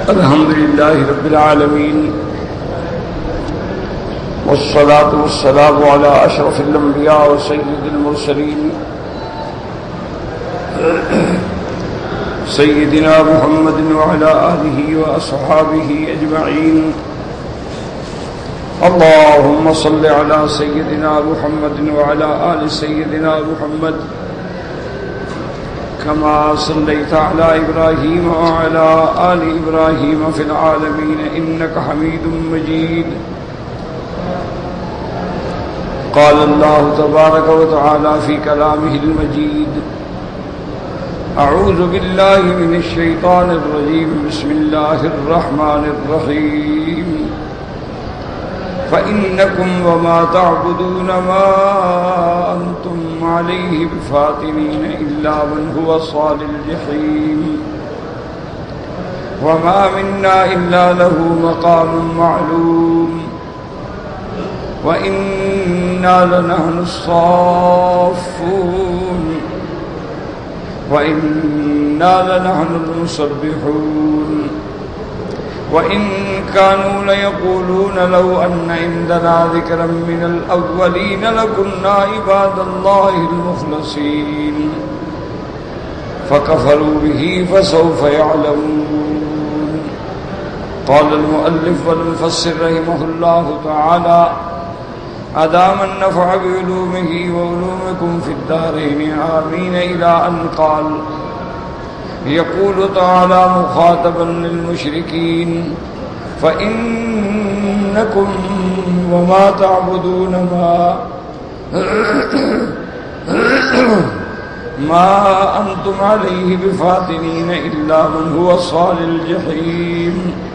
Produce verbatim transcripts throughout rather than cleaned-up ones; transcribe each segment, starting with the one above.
الحمد لله رب العالمين والصلاة والسلام على أشرف الأنبياء وسيد المرسلين سيدنا محمد وعلى آله وأصحابه أجمعين. اللهم صل على سيدنا محمد وعلى آل سيدنا محمد كما صليت على إبراهيم وعلى آل إبراهيم في العالمين إنك حميد مجيد. قال الله تبارك وتعالى في كلامه المجيد: أعوذ بالله من الشيطان الرجيم بسم الله الرحمن الرحيم فإنكم وما تعبدون ما أنتم عليه بفاتنين إلا من هو صال الجحيم وما منا إلا له مقام معلوم وإنا لنحن الصافون وإنا لنحن المسبحون وإن كانوا ليقولون لو أن عندنا ذكرا من الأولين لكنا عباد الله المخلصين فكفروا به فسوف يعلمون. قال المؤلف والمفسر رحمه الله تعالى: أدام النفع بعلومه وعلومكم في الدارين آمين، إلى أن قال: يقول تعالى مخاطبا للمشركين: فإنكم وما تعبدون ما ما أنتم عليه بفاتنين إلا من هو صال الجحيم،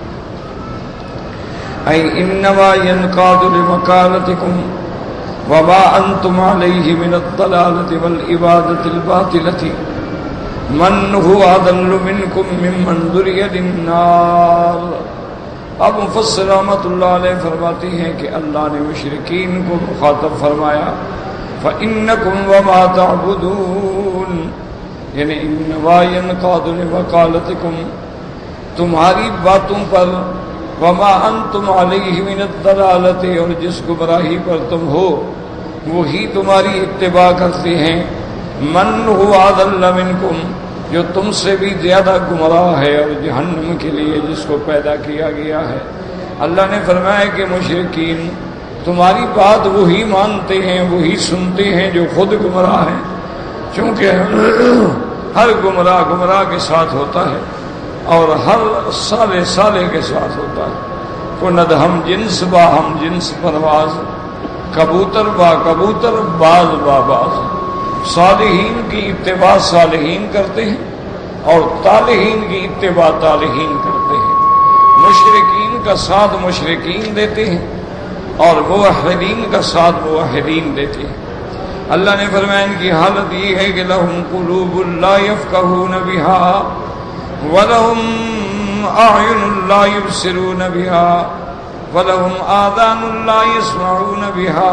أي إنما ينقاد لمكانتكم وما أنتم عليه من الضلالة والعبادة الباطلة من هو أضل منكم ممن ذري للنار. اب مفسر رحمۃ اللہ علیہ فرماتی ہیں کہ اللہ نے مشرکین کو مخاطب فرمایا فَإِنَّكُمْ وَمَا تَعْبُدُونَ، یعنی إِنَّمَا يَنْقَادُ لِمَقَالَتِكُمْ، تمہاری باتوں پر، وَمَا أَنْتُمْ عَلَيْهِ مِنَ الضَّلَالَةِ، اور جس گمراہی پر تم ہو وہی تمہاری اتباع کرتے ہیں، من هو أضل منكم، جو تم سے بھی زیادہ گمراہ ہے اور جہنم کے لیے جس کو پیدا کیا گیا ہے۔ اللہ نے فرمایا کہ مشرکین تمہاری بات وہی مانتے ہیں، وہی سنتے ہیں جو خود گمراہ ہیں، چونکہ ہر گمراہ گمراہ کے ساتھ ہوتا ہے اور ہر سالے سالے کے ساتھ ہوتا ہے۔ کند ہم جنس با ہم جنس پرواز، کبوتر با کبوتر باز با باز، صالحین کی اتباع صالحین کرتے ہیں اور طالحین کی اتباع طالحین کرتے ہیں، مشرکین کا ساتھ مشرکین دیتے ہیں اور موحدین کا ساتھ موحدین دیتے ہیں۔ اللہ نے فرمایا ان کی حالت یہ ہے کہ لہم قلوب لا یفقہون بہا ولہم اعین لا یبصرون بہا ولہم آذان لا یسمعون بہا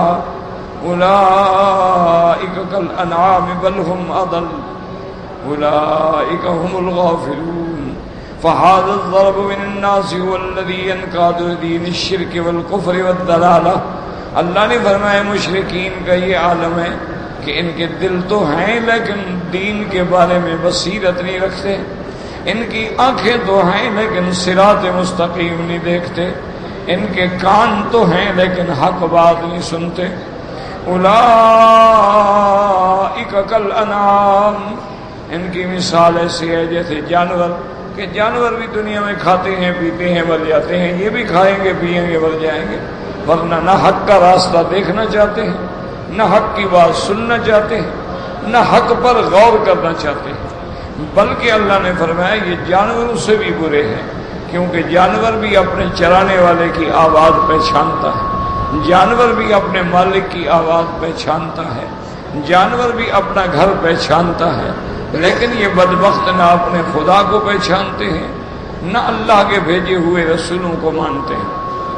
اولئک کالانعام بل هم اضل اولئک هم الغافلون فهذا الضرب من الناس هو الذي ينقاد لدين الشرك والكفر والضلالة۔ اللہ نے فرمایا مشرکین کا یہ عالم ہے کہ ان کے دل تو ہیں لیکن دین کے بارے میں بصیرت نہیں رکھتے، ان کی آنکھیں تو ہیں لیکن صراط مستقیم نہیں دیکھتے، ان کے کان تو ہیں لیکن حق بات نہیں سنتے۔ اولئک کالانعام، ان کی مثال ایسی ہے جیسے جانور، کہ جانور بھی دنیا میں کھاتے ہیں پیتے ہیں مر جاتے ہیں، یہ بھی کھائیں گے پیئیں گے مر جائیں گے، ورنہ نہ حق کا راستہ دیکھنا چاہتے ہیں، نہ حق کی بات سننا چاہتے ہیں، نہ حق پر غور کرنا چاہتے ہیں، بلکہ اللہ نے فرمایا یہ جانوروں سے بھی برے ہیں، کیونکہ جانور بھی اپنے چرانے والے کی آواز پہچانتا ہے، جانور بھی اپنے مالک کی آواز پہچانتا ہے، جانور بھی اپنا گھر پہچانتا ہے، لیکن یہ بدبخت نہ اپنے خدا کو پہچانتے ہیں نہ اللہ کے بھیجے ہوئے رسولوں کو مانتے ہیں۔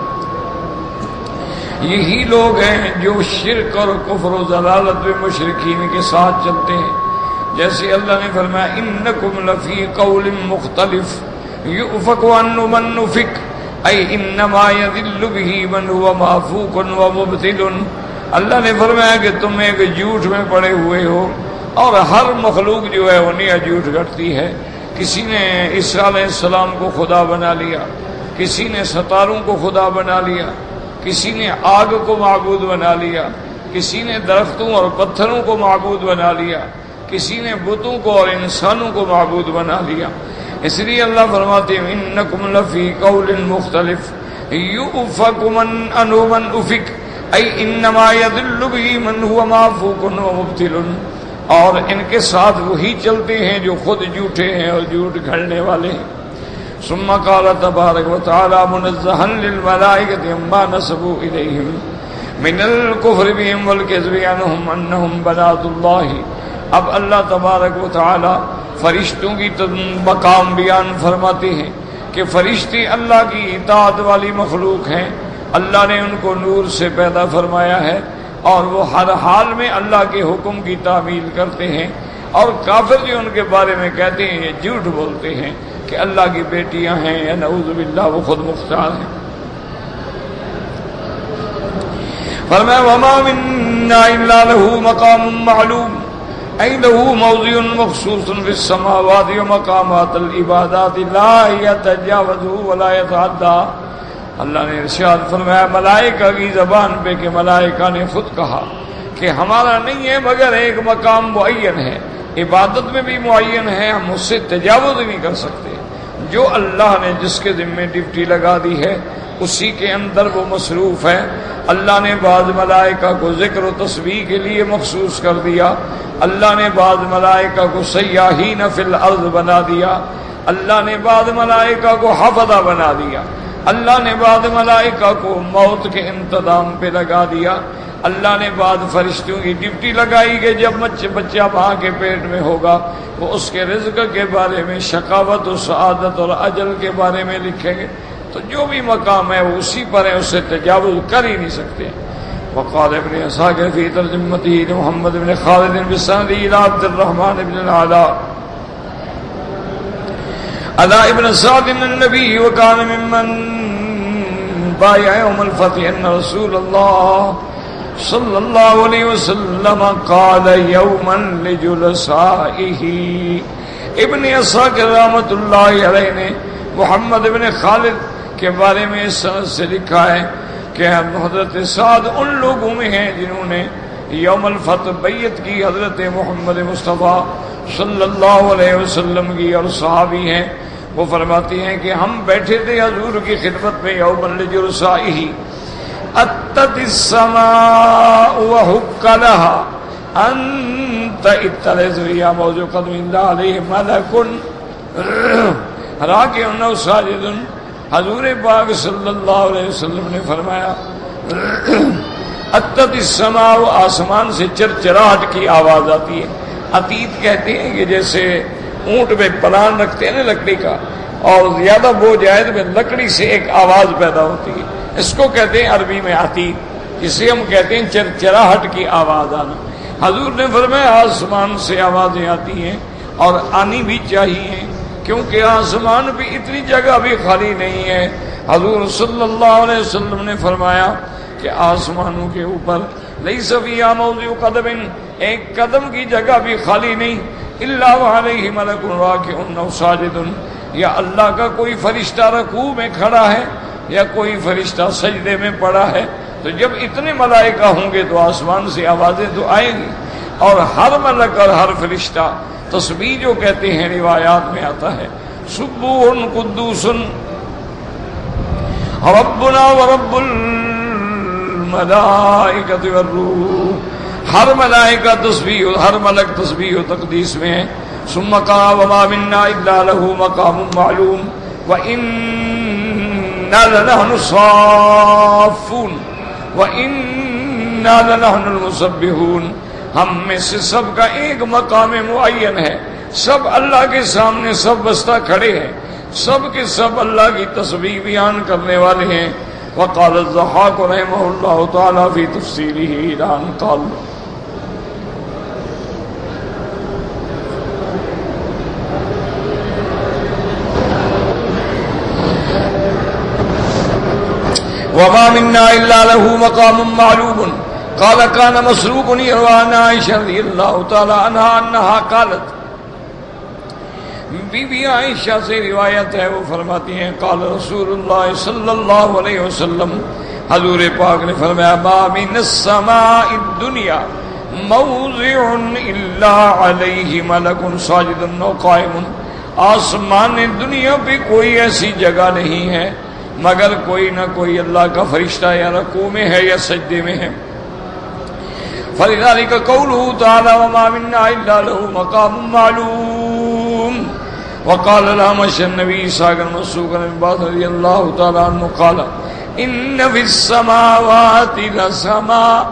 یہی لوگ ہیں جو شرک اور کفر و ضلالت میں مشرکین کے ساتھ چلتے ہیں، جیسے اللہ نے فرمایا انکم لفی قول مختلف، یؤفک عنہ من نفک ای انما یذل بہ من هو معفوق ومبتل. اللہ نے فرمایا کہ تم ایک جھوٹ میں پڑے ہوئے ہو اور ہر مخلوق جو ہے وہ نیا جھوٹ گھڑتی ہے. کسی نے عیسیٰ علیہ السلام کو خدا بنا لیا, کسی نے ستاروں کو خدا بنا لیا, کسی نے آگ کو معبود بنا لیا, کسی نے درختوں اور پتھروں کو معبود بنا لیا, کسی نے بتوں کو اور انسانوں کو معبود بنا لیا. اس لیے اللہ فرماتے ہیں انکم لفی قول مختلف یؤفک من عنہ من افک ای انما یضل به من هو معفوق ومبتل. اور ان کے ساتھ وہی چلتے ہیں جو خود جھوٹے ہیں اور جھوٹ گھڑنے والے ہیں. ثم قال تبارک وتعالى منزها للملائکۃ عما نسبوا الیہم من الکفر بهم والکذب عنهم انهم بنات اللہ. اب اللہ تبارک و تعالی فرشتوں کی مقام بیان فرماتے ہیں کہ فرشتے اللہ کی اطاعت والی مخلوق ہیں. اللہ نے ان کو نور سے پیدا فرمایا ہے اور وہ ہر حال میں اللہ کے حکم کی تعمیل کرتے ہیں. اور کافر جو ان کے بارے میں کہتے ہیں یہ جھوٹ بولتے ہیں کہ اللہ کی بیٹیاں ہیں یا نعوذ باللہ وہ خود مختار ہیں. فرمایا وما منا الا له مقام معلوم اي له موضع مخصوص في السماوات ومقامات العبادات لا يتجاوزه ولا يتعدى. اللہ نے ارشاد فرمایا ملائکہ کی زبان پہ کہ ملائکہ نے خود کہا کہ ہمارا نہیں ہے مگر ایک مقام معین ہے, عبادت میں بھی معین ہے, ہم اس سے تجاوز نہیں کر سکتے. جو اللہ نے جس کے ذمہ ڈیوٹی لگا دی ہے اسی کے اندر وہ مصروف ہے. اللہ نے بعض ملائکہ کو ذکر و تسبیح کے لیے مخصوص کر دیا, اللہ نے بعض ملائکہ کو سیاحین فی الارض بنا دیا, اللہ نے بعض ملائکہ کو حفظہ بنا دیا, اللہ نے بعض ملائکہ کو موت کے انتظام پہ لگا دیا. اللہ نے بعض فرشتوں کی ڈیوٹی لگائی کہ جب بچہ ماں کے پیٹ میں ہوگا وہ اس کے رزق کے بارے میں, شقاوت و سعادت اور اجل کے بارے میں لکھیں گے. تو جو بھی مقام ہے وہ اسی پر ہے, اس سے تجاوز کر ہی نہیں سکتے. وقال ابن اسحاق فی ترجمته محمد بن خالد بسند الى عبد الرحمن بن العلاء علاء ابن سعد النبي وكان ممن بايع يوم الفتح ان رسول الله صلی اللہ علیہ وسلم قال یوما لجلسائه. ابن اسحاق رحمۃ اللہ علیہ نے محمد بن خالد کے بارے میں اس سند سے لکھا ہے کہ حضرت سعد ان لوگوں میں ہیں جنہوں نے یوم الفتح بیعت کی حضرت محمد مصطفیٰ صلی اللہ علیہ وسلم کی, اور صحابی ہیں. وہ فرماتی ہیں کہ ہم بیٹھے تھے حضور کی خدمت میں یوم لجلسائه اتت السماء وحق لها انت اتلذ یا موضوع قدم اللہ علیہ ملک راکع ساجد. حضور پاک صلی اللہ علیہ وسلم نے فرمایا اتت السماء, آسمان سے چرچراہٹ کی آواز آتی ہے. عتیت کہتے ہیں کہ جیسے اونٹ میں پلان رکھتے ہیں نا لکڑی کا, اور زیادہ بوجھ آئے تو لکڑی سے ایک آواز پیدا ہوتی ہے, اس کو کہتے ہیں عربی میں عتیت, جسے ہم کہتے ہیں چرچراہٹ کی آواز آنا. حضور نے فرمایا آسمان سے آوازیں آتی ہیں اور آنی بھی چاہیے کیونکہ آسمان پہ اتنی جگہ بھی خالی نہیں ہے. حضور صلی اللہ علیہ وسلم نے فرمایا کہ آسمانوں کے اوپر لیس فیہا موضع قدم, ایک قدم کی جگہ بھی خالی نہیں, الا وعلیہ ملک راکع او ساجد, یا اللہ کا کوئی فرشتہ رکوع میں کھڑا ہے یا کوئی فرشتہ سجدے میں پڑا ہے. تو جب اتنے ملائکہ ہوں گے تو آسمان سے آوازیں تو آئیں گی, اور ہر ملک اور ہر فرشتہ تسبیح جو کہتے ہیں روایات میں آتا ہے سبوح قدوس ربنا ورب الملائکۃ والروح. ہر ملائکہ تسبیح, ہر ملک تسبیح و تقدیس میں ہے. ثم قال وما منا الا له مقام معلوم وإنا لنحن الصافون وإنا لنحن المسبحون. ہم میں سے سب کا ایک مقام معین ہے, سب اللہ کے سامنے سب بستہ کھڑے ہیں, سب کے سب اللہ کی تسبیح بیان کرنے والے ہیں. وقال الضحاک رحمہ اللہ تعالی فی تفسیرہ الان قال وما منا الا له مقام معلوم قال كان مسروق يروى عن عائشہ رضی اللہ تعالی عنہا انہا قالت، بی بی عائشہ سے روایت ہے، وہ فرماتی ہیں قال رسول اللہ صلی اللہ علیہ وسلم، حضور پاک نے فرمایا ما من السماء الدنیا موضع الا علیہ ملک ساجد و قائم، آسمان دنیا پہ کوئی ایسی جگہ نہیں ہے مگر کوئی نہ کوئی اللہ کا فرشتہ یا رکوع میں ہے یا سجدے میں ہے۔ فلذلك قوله تعالى وما منا الا له مقام معلوم۔ وقال الأعمش النبي ساقا مسروقا بن عباس رضي الله تعالى عنه قال ان في السماوات لسماء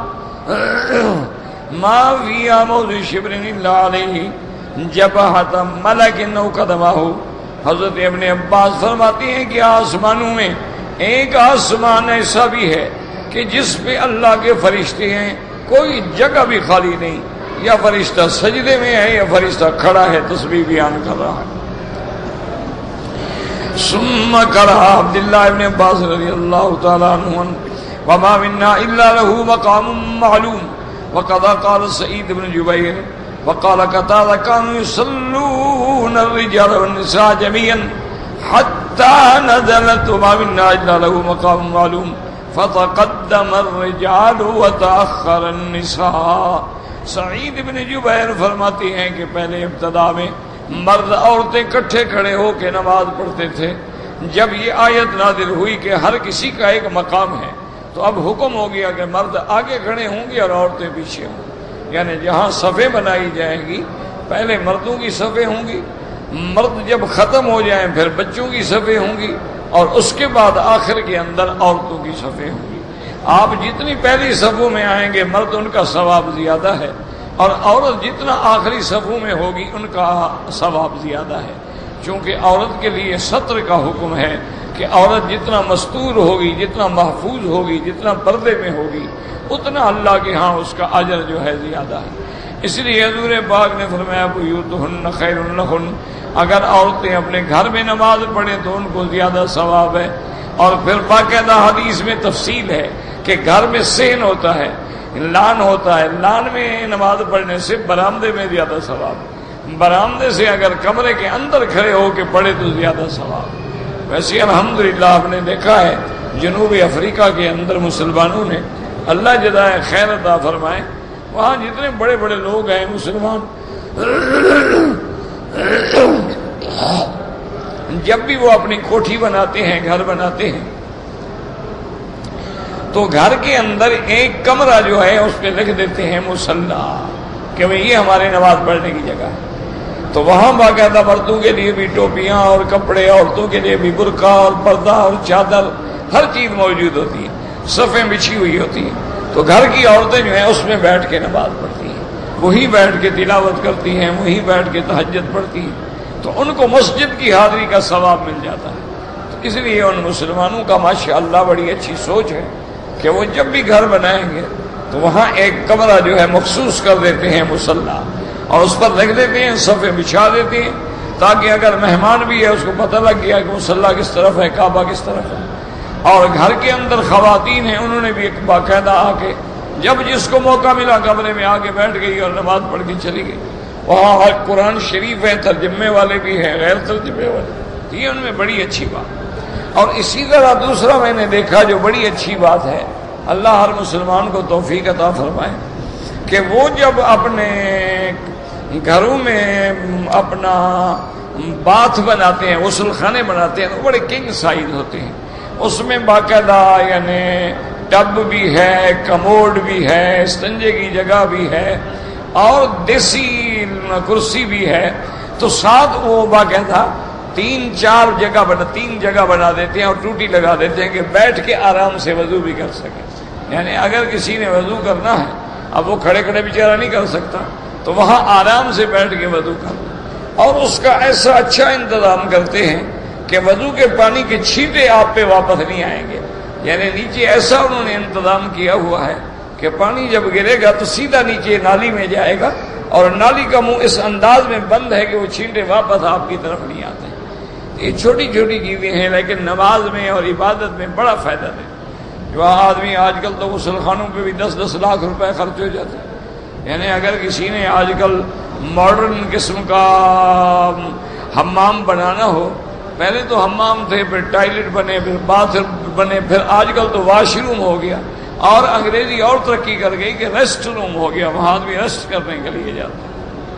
ما فيها موضع شبر الا عليه جبهة ملك او قدمه۔ حضرت ابن عباس فرماتے ہیں کہ آسمانوں میں ایک آسمان ایسا بھی ہے کہ جس پہ اللہ کے فرشتے ہیں، کوئی جگہ بھی خالی نہیں، یا فرشتہ سجدے میں ہے یا فرشتہ کھڑا ہے تسبیح بیان کر رہا ہے۔ ثم قرأ عبداللہ ابن عباس رضی اللہ تعالی عنہ وما منا الا له مقام معلوم۔ وقد قال سعید بن جبیر وقال قتادہ كانوا يصلون الرجال والنساء جميعا حتى نزلت وما منا الا له مقام معلوم فتقدم الرجال وتأخر النساء۔ سعید بن جبیر فرماتے ہیں کہ پہلے ابتدا میں مرد عورتیں کٹھے کھڑے ہو کے نماز پڑھتے تھے، جب یہ آیت نازل ہوئی کہ ہر کسی کا ایک مقام ہے تو اب حکم ہو گیا کہ مرد آگے کھڑے ہوں گے اور عورتیں پیچھے ہوں گی، یعنی جہاں صفیں بنائی جائیں گی پہلے مردوں کی صفیں ہوں گی، مرد جب ختم ہو جائیں پھر بچوں کی صفیں ہوں گی، اور اس کے بعد آخر کے اندر عورتوں کی صفیں ہوں گی۔ آپ جتنی پہلی صفوں میں آئیں گے مرد ان کا ثواب زیادہ ہے، اور عورت جتنا آخری صفوں میں ہوگی ان کا ثواب زیادہ ہے، چونکہ عورت کے لیے ستر کا حکم ہے کہ عورت جتنا مستور ہوگی، جتنا محفوظ ہوگی، جتنا پردے میں ہوگی، اتنا اللہ کے ہاں اس کا اجر جو ہے زیادہ ہے۔ اس لیے حضور پاک نے فرمایا بیوتہن خیر لہن، اگر عورتیں اپنے گھر میں نماز پڑھیں تو ان کو زیادہ ثواب ہے۔ اور پھر باقاعدہ حدیث میں تفصیل ہے کہ گھر میں صحن ہوتا ہے، لان ہوتا ہے، لان میں نماز پڑھنے سے برآمدے میں زیادہ ثواب، برآمدے سے اگر کمرے کے اندر کھڑے ہو کے پڑھے تو زیادہ ثواب۔ ویسے الحمدللہ آپ نے دیکھا ہے جنوبی افریقہ کے اندر مسلمانوں نے، اللہ جزائے خیر عطا فرمائے، وہاں جتنے بڑے بڑے لوگ ہیں مسلمان، جب بھی وہ اپنی کوٹھی بناتے ہیں، گھر بناتے ہیں، تو گھر کے اندر ایک کمرہ جو ہے اس پہ لکھ دیتے ہیں مصلی، کہ بھئی یہ ہمارے نماز پڑھنے کی جگہ ہے۔ تو وہاں باقاعدہ مردوں کے لیے بھی ٹوپیاں اور کپڑے، عورتوں کے لیے بھی برقع اور پردہ اور چادر، ہر چیز موجود ہوتی ہے، صفیں بچھی ہوئی ہوتی ہیں۔ تو گھر کی عورتیں جو ہیں اس میں بیٹھ کے نماز پڑھتی ہیں، وہی بیٹھ کے تلاوت کرتی ہیں، وہی بیٹھ کے تہجد پڑھتی ہیں، تو ان کو مسجد کی حاضری کا ثواب مل جاتا ہے۔ تو اس لیے ان مسلمانوں کا ماشاءاللہ بڑی اچھی سوچ ہے کہ وہ جب بھی گھر بنائیں گے تو وہاں ایک کمرہ جو ہے مخصوص کر دیتے ہیں مصلی، اور اس پر لکھ دیتے ہیں، صفیں بچھا دیتے ہیں، تاکہ اگر مہمان بھی ہے اس کو پتہ لگ گیا کہ مصلی کس طرف ہے، کعبہ کس طرف ہے۔ اور گھر کے اندر خواتین ہیں، انہوں نے بھی ایک باقاعدہ آ کے جب جس کو موقع ملا کمرے میں آ کے بیٹھ گئی اور نماز پڑھ کے چلی گئی۔ وہاں ہر قرآن شریف ہے، ترجمے والے بھی ہیں، غیر ترجمے والے، یہ ان میں بڑی اچھی بات۔ اور اسی طرح دوسرا میں نے دیکھا جو بڑی اچھی بات ہے، اللہ ہر مسلمان کو توفیق عطا فرمائے، کہ وہ جب اپنے گھروں میں اپنا باتھ بناتے ہیں، غسل خانے بناتے ہیں، تو بڑے کنگ سائز ہوتے ہیں، اس میں باقاعدہ یعنی ٹب بھی ہے، کموڈ بھی ہے، استنجے کی جگہ بھی ہے، اور دیسی کرسی بھی ہے، تو ساتھ وہ باقاعدہ تین چار جگہ بنا تین جگہ بنا دیتے ہیں اور ٹوٹی لگا دیتے ہیں کہ بیٹھ کے آرام سے وضو بھی کر سکیں۔ یعنی اگر کسی نے وضو کرنا ہے، اب وہ کھڑے کھڑے بیچارہ نہیں کر سکتا، تو وہاں آرام سے بیٹھ کے وضو کر، اور اس کا ایسا اچھا انتظام کرتے ہیں کہ وضو کے پانی کے چھینٹے آپ پہ واپس نہیں آئیں گے۔ یعنی نیچے ایسا انہوں نے انتظام کیا ہوا ہے کہ پانی جب گرے گا تو سیدھا نیچے نالی میں جائے گا، اور نالی کا منہ اس انداز میں بند ہے کہ وہ چھینٹے واپس آپ کی طرف نہیں آتے۔ یہ چھوٹی چھوٹی چیزیں ہیں لیکن نماز میں اور عبادت میں بڑا فائدہ دیں۔ وہاں آدمی آج کل تو غسل خانوں پہ بھی دس دس لاکھ روپے خرچ ہو جاتے ہیں. یعنی اگر کسی نے آج کل ماڈرن قسم کا حمام بنانا ہو، پہلے تو حمام تھے، پھر ٹائلٹ بنے، پھر باتھ بنے، پھر آج کل تو واش روم ہو گیا، اور انگریزی اور ترقی کر گئی کہ ریسٹ روم ہو گیا، وہاں آدمی ریسٹ کرنے کے لیے جاتے ہیں.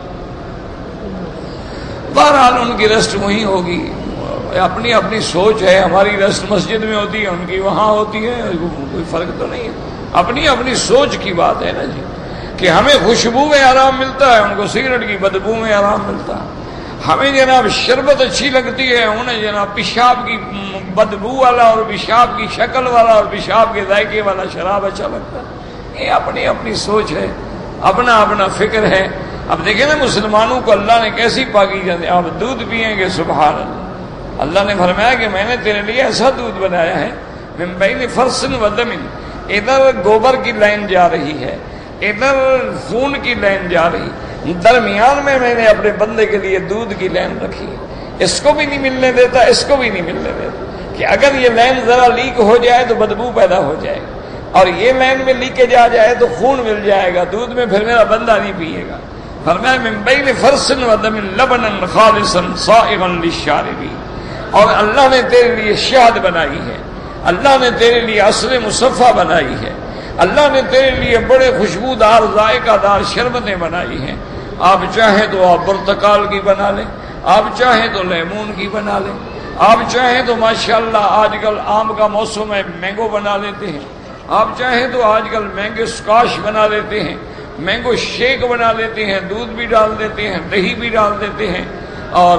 بہرحال ان کی ریسٹ وہیں ہوگی، اپنی اپنی سوچ ہے. ہماری ریسٹ مسجد میں ہوتی ہے، ان کی وہاں ہوتی ہے، کوئی فرق تو نہیں ہے. اپنی اپنی سوچ کی بات ہے نا جی، کہ ہمیں خوشبو میں آرام ملتا ہے، ان کو سگریٹ کی بدبو میں آرام ملتا ہے. ہمیں جناب شربت اچھی لگتی ہے، انہیں جناب پیشاب کی بدبو والا اور پیشاب کی شکل والا اور پیشاب کے ذائقے والا شراب اچھا لگتا ہے. یہ اپنی اپنی سوچ ہے، اپنا اپنا فکر ہے. اب دیکھیں نا مسلمانوں کو اللہ نے کیسی پاکیزہ دی. آپ دودھ پئیں گے، سبحان اللہ. اللہ نے فرمایا کہ میں نے تیرے لیے ایسا دودھ بنایا ہے، من بین فرث و دم، ادھر گوبر کی لائن جا رہی ہے، ادھر خون کی لائن جا رہی، درمیان میں میں نے اپنے بندے کے لیے دودھ کی لائن رکھی ہے. اس کو بھی نہیں ملنے دیتا، اس کو بھی نہیں ملنے دیتا، کہ اگر یہ لائن ذرا لیک ہو جائے تو بدبو پیدا ہو جائے گا، اور یہ لائن میں لیکیج آ جائے تو خون مل جائے گا دودھ میں، پھر میرا بندہ نہیں پیے گا. فرمایا من بین فرث و دم لبنا خالصا صائغا للشاربین. اور اللہ نے تیرے لیے شہد بنائی ہے، اللہ نے تیرے لیے عسل مصفا بنائی ہے، اللہ نے تیرے لیے بڑے خوشبودار ذائقہ دار شربتیں بنائی ہیں. آپ چاہیں تو آپ برتقال کی بنا لیں، آپ چاہیں تو لیمون کی بنا لیں، آپ چاہیں تو ماشاءاللہ آج کل آم کا موسم ہے، مینگو بنا لیتے ہیں، آپ چاہیں تو آج کل مینگو سکاش بنا لیتے ہیں، مینگو شیک بنا لیتے ہیں، دودھ بھی ڈال دیتے ہیں، دہی بھی ڈال دیتے ہیں، اور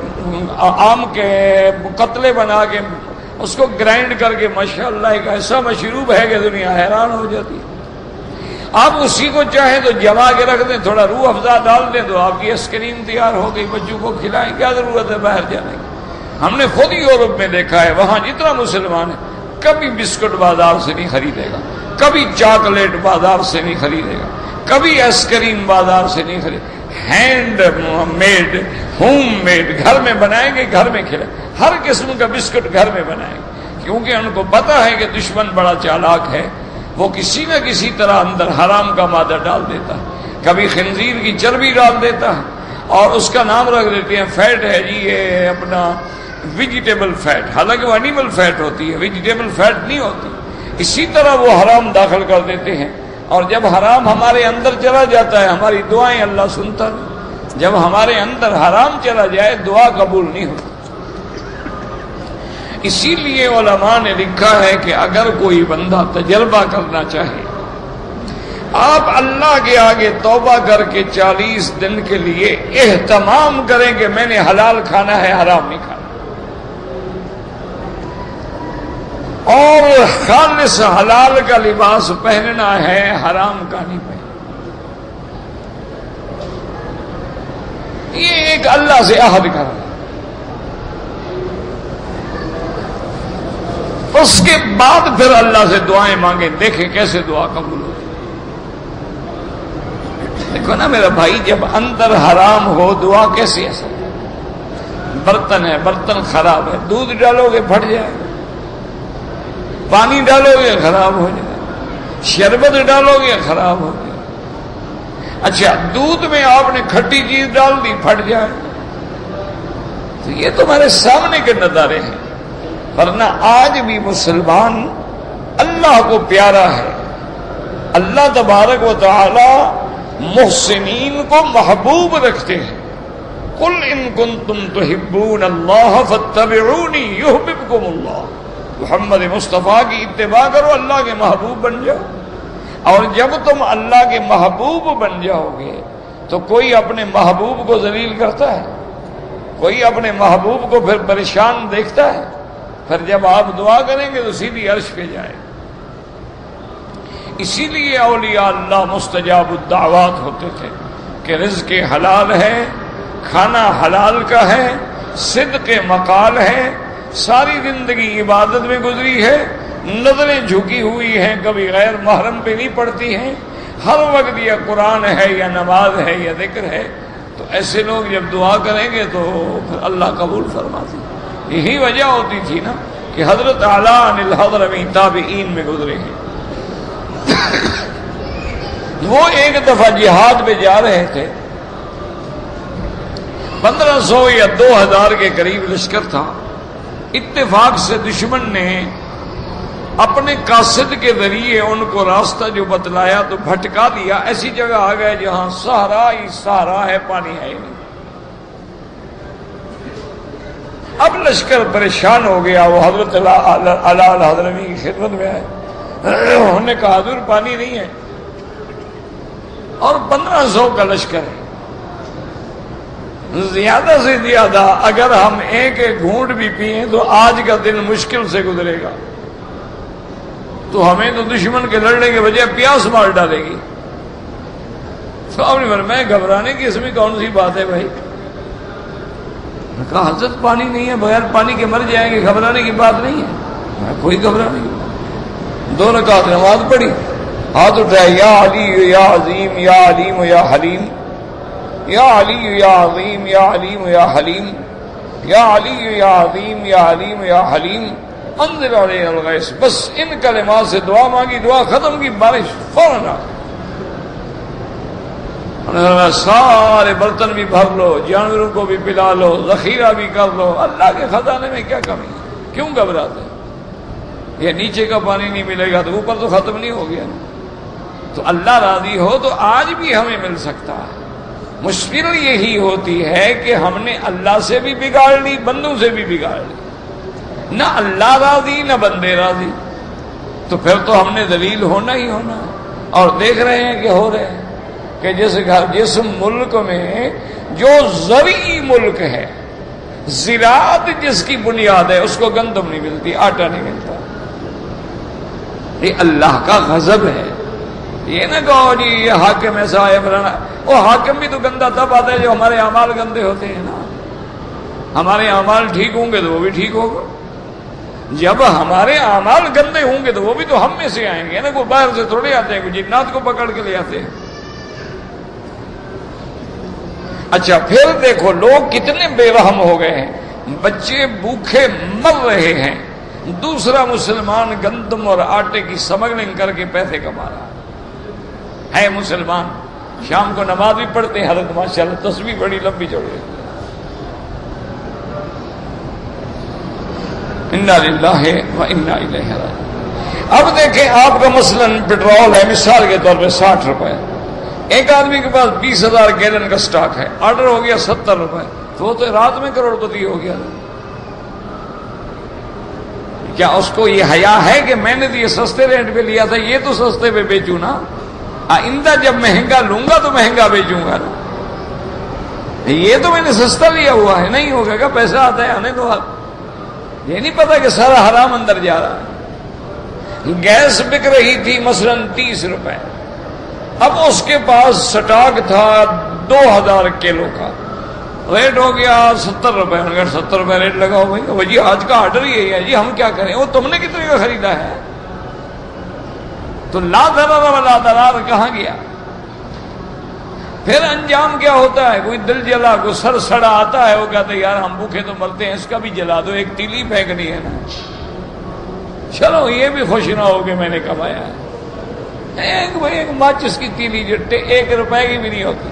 آم کے قتلے بنا کے اس کو گرائنڈ کر کے ماشاءاللہ ایک ایسا مشروب ہے کہ دنیا حیران ہو جاتی ہے. آپ اسی کو چاہیں تو جما کے رکھ دیں، تھوڑا روح افزا ڈال دیں تو آپ کی آئس کریم تیار ہو گئی، بچوں کو کھلائیں. کیا ضرورت ہے باہر جانے کی؟ ہم نے خود ہی یورپ میں دیکھا ہے، وہاں جتنا مسلمان ہے کبھی بسکٹ بازار سے نہیں خریدے گا، کبھی چاکلیٹ بازار سے نہیں خریدے گا، کبھی آئس کریم بازار سے نہیں خریدے. ہینڈ میڈ، ہوم میڈ، گھر میں بنائیں گے، گھر میں کھلائیں. ہر قسم کا بسکٹ گھر میں بنائیں گے، کیونکہ ان کو پتا ہے کہ دشمن بڑا چالاک ہے، وہ کسی نہ کسی طرح اندر حرام کا مادہ ڈال دیتا ہے. کبھی خنزیر کی چربی ڈال دیتا ہے اور اس کا نام رکھ دیتے ہیں فیٹ ہے جی، یہ اپنا ویجیٹیبل فیٹ، حالانکہ وہ انیمل فیٹ ہوتی ہے، ویجیٹیبل فیٹ نہیں ہوتی. اسی طرح وہ حرام داخل کر دیتے ہیں، اور جب حرام ہمارے اندر چلا جاتا ہے ہماری دعائیں اللہ سنتا نہیں. جب ہمارے اندر حرام چلا جائے دعا قبول نہیں ہوتی. اسی لیے علماء نے لکھا ہے کہ اگر کوئی بندہ تجربہ کرنا چاہے، آپ اللہ کے آگے توبہ کر کے چالیس دن کے لیے اہتمام کریں کہ میں نے حلال کھانا ہے، حرام نہیں کھانا، اور خالص حلال کا لباس پہننا ہے، حرام کا نہیں پہننا. یہ ایک اللہ سے عہد کرنا. اس کے بعد پھر اللہ سے دعائیں مانگیں، دیکھیں کیسے دعا قبول ہوتی. دیکھو نا میرا بھائی، جب اندر حرام ہو دعا کیسے اثر؟ برتن ہے، برتن خراب ہے، دودھ ڈالو گے پھٹ جائے گا، پانی ڈالو گے خراب ہو جائے گا، شربت ڈالو گے خراب ہو جائے گا. اچھا دودھ میں آپ نے کھٹی چیز ڈال دی، پھٹ جائے. تو یہ تمہارے سامنے کے نظارے ہیں. ورنہ آج بھی مسلمان اللہ کو پیارا ہے. اللہ تبارک و تعالی محسنین کو محبوب رکھتے ہیں. قل ان کنتم تحبون اللہ فاتبعونی یحببکم اللہ. محمد مصطفیٰ کی اتباع کرو، اللہ کے محبوب بن جاؤ. اور جب تم اللہ کے محبوب بن جاؤ گے تو کوئی اپنے محبوب کو ذلیل کرتا ہے؟ کوئی اپنے محبوب کو پھر پریشان دیکھتا ہے؟ پھر جب آپ دعا کریں گے تو سیدھی عرش پہ جائے. اسی لیے اولیاء اللہ مستجاب الدعوات ہوتے تھے کہ رزق حلال ہے، کھانا حلال کا ہے، صدق مقال ہے، ساری زندگی عبادت میں گزری ہے، نظریں جھکی ہوئی ہیں، کبھی غیر محرم پہ نہیں پڑتی ہیں، ہر وقت یا قرآن ہے یا نماز ہے یا ذکر ہے. تو ایسے لوگ جب دعا کریں گے تو پھر اللہ قبول فرماتے. یہی وجہ ہوتی تھی نا کہ حضرت اعلیٰ عن الحضرمی تابعین میں گزرے ہیں. وہ ایک دفعہ جہاد میں جا رہے تھے، پندرہ سو یا دو ہزار کے قریب لشکر تھا. اتفاق سے دشمن نے اپنے قاصد کے ذریعے ان کو راستہ جو بتلایا تو بھٹکا دیا. ایسی جگہ آ گئے جہاں صحرا ہی صحرا ہے، پانی ہے ہی نہیں. اب لشکر پریشان ہو گیا. وہ حضرت اعلیٰ الحضرمی کی خدمت میں آئے. انہوں نے کہا حضور پانی نہیں ہے اور پندرہ سو کا لشکر ہے، زیادہ سے زیادہ اگر ہم ایک ایک گھونٹ بھی پیئیں تو آج کا دن مشکل سے گزرے گا، تو ہمیں تو دشمن کے لڑنے کے بجائے پیاس مار ڈالے گی. صاحب نے فرمایا گھبرانے کی اس میں کون سی بات ہے بھائی؟ میں کہا حضرت پانی نہیں ہے، بغیر پانی کے مر جائیں گے، گھبرانے کی بات نہیں ہے. میں کوئی گھبرانے کی بات. دو رکعت نماز پڑھی، ہاتھ اٹھائے، یا علی یا عظیم یا علیم یا حلیم، یا علی یا عظیم یا علیم یا حلیم، یا علی یا عظیم یا علیم یا حلیم انزل علینا الغیث. بس ان کلمات سے دعا مانگی، دعا ختم کی، بارش فوراً آ. سارے برتن بھی بھر لو، جانوروں کو بھی پلا لو، ذخیرہ بھی کر لو. اللہ کے خزانے میں کیا کمی ہے؟ کیوں گھبراتے؟ یہ نیچے کا پانی نہیں ملے گا تو اوپر تو ختم نہیں ہو گیا. تو اللہ راضی ہو تو آج بھی ہمیں مل سکتا ہے. مشکل یہی ہوتی ہے کہ ہم نے اللہ سے بھی بگاڑ لی، بندوں سے بھی بگاڑ لی. نہ اللہ راضی نہ بندے راضی، تو پھر تو ہم نے ذلیل ہونا ہی ہونا. اور دیکھ رہے ہیں کہ ہو رہے ہیں کہ جس گھر جس ملک میں جو زرعی ملک ہے، زراعت جس کی بنیاد ہے، اس کو گندم نہیں ملتی، آٹا نہیں ملتا. یہ اللہ کا غضب ہے. یہ نہ کہو جی یہ حاکم ایسا ہے فلانا. وہ حاکم بھی تو گندا تب آتا ہے جو ہمارے اعمال گندے ہوتے ہیں نا. ہمارے اعمال ٹھیک ہوں گے تو وہ بھی ٹھیک ہوگا. جب ہمارے اعمال گندے ہوں گے تو وہ بھی تو ہم میں سے آئیں گے نا. کوئی باہر سے تھوڑے آتے ہیں، کوئی جنات کو پکڑ کے لے آتے ہیں. اچھا پھر دیکھو لوگ کتنے بے رحم ہو گئے ہیں. بچے بھوکے مر رہے ہیں، دوسرا مسلمان گندم اور آٹے کی سمگلنگ کر کے پیسے کما رہا ہے. مسلمان شام کو نماز بھی پڑھتے ہیں، حضرت ماشاءاللہ تسبیح بڑی لمبی چوڑی. انا للہ و انا الیہ راجعون. اب دیکھیں آپ کا مثلا پیٹرول ہے مثال کے طور پہ ساٹھ روپے، ایک آدمی کے پاس بیس ہزار گیلن کا سٹاک ہے، آرڈر ہو گیا ستر روپے، تو وہ تو رات میں کروڑ پتی ہو گیا. کیا اس کو یہ حیا ہے کہ میں نے تو یہ سستے ریٹ پہ لیا تھا، یہ تو سستے پہ بیچوں نا، آئندہ جب مہنگا لوں گا تو مہنگا بیچوں گا نا. یہ تو میں نے سستا لیا ہوا ہے. نہیں ہوگا کہ پیسہ آتا ہے آنے دو. یہ نہیں پتا کہ سارا حرام اندر جا رہا ہے. گیس بک رہی تھی مثلا تیس روپے، اب اس کے پاس سٹاک تھا دو ہزار کلو کا، ریٹ ہو گیا ستر روپے. اگر ستر روپے ریٹ لگا ہو بھائی جی آج کا آرڈر یہی ہے جی، ہم کیا کریں؟ وہ تم نے کتنے کا خریدا ہے؟ تو لا ضرر ولا ضرار کہاں گیا؟ پھر انجام کیا ہوتا ہے؟ کوئی دل جلا، کوئی سر سڑا آتا ہے، وہ کہتے ہیں یار ہم بھوکے تو مرتے ہیں، اس کا بھی جلا دو، ایک تیلی پھینکنی ہے نا. چلو یہ بھی خوش نہ ہو کہ میں نے کمایا ہے. ایک بھائی ایک ماچس کی تیلی جو ایک روپے کی بھی نہیں ہوتی،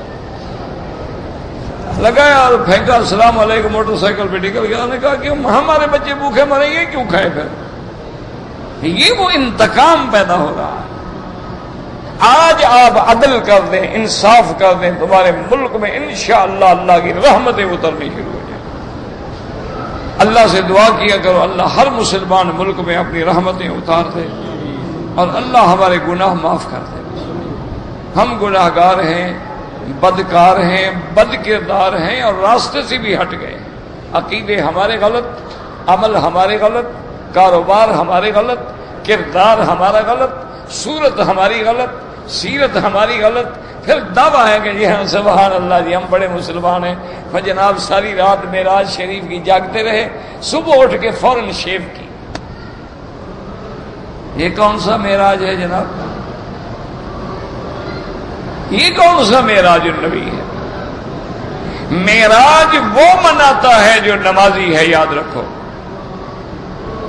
لگایا اور پھینکا، السلام علیکم، موٹر سائیکل پہ نکل گیا. انہوں نے کہا کہ ہمارے بچے بھوکے مریں گے کیوں کھائے؟ پھر یہ وہ انتقام پیدا ہو رہا ہے. آج آپ عدل کر دیں، انصاف کر دیں، تمہارے ملک میں انشاءاللہ اللہ کی رحمتیں اترنی شروع ہو جائیں. اللہ سے دعا کیا کرو اللہ ہر مسلمان ملک میں اپنی رحمتیں اتار دے اور اللہ ہمارے گناہ معاف کر دے. ہم گناہ گار ہیں، بدکار ہیں، بد کردار ہیں اور راستے سے بھی ہٹ گئے. عقیدے ہمارے غلط، عمل ہمارے غلط، کاروبار ہمارے غلط، کردار ہمارا غلط، صورت ہماری غلط، سیرت ہماری غلط. پھر دعویٰ ہے کہ جی ہاں سبحان اللہ جی ہم بڑے مسلمان ہیں. جناب ساری رات معراج شریف کی جاگتے رہے، صبح اٹھ کے فوراً شیو کی. یہ کون سا معراج ہے جناب؟ یہ کون سا معراج النبی ہے؟ معراج وہ مناتا ہے جو نمازی ہے، یاد رکھو.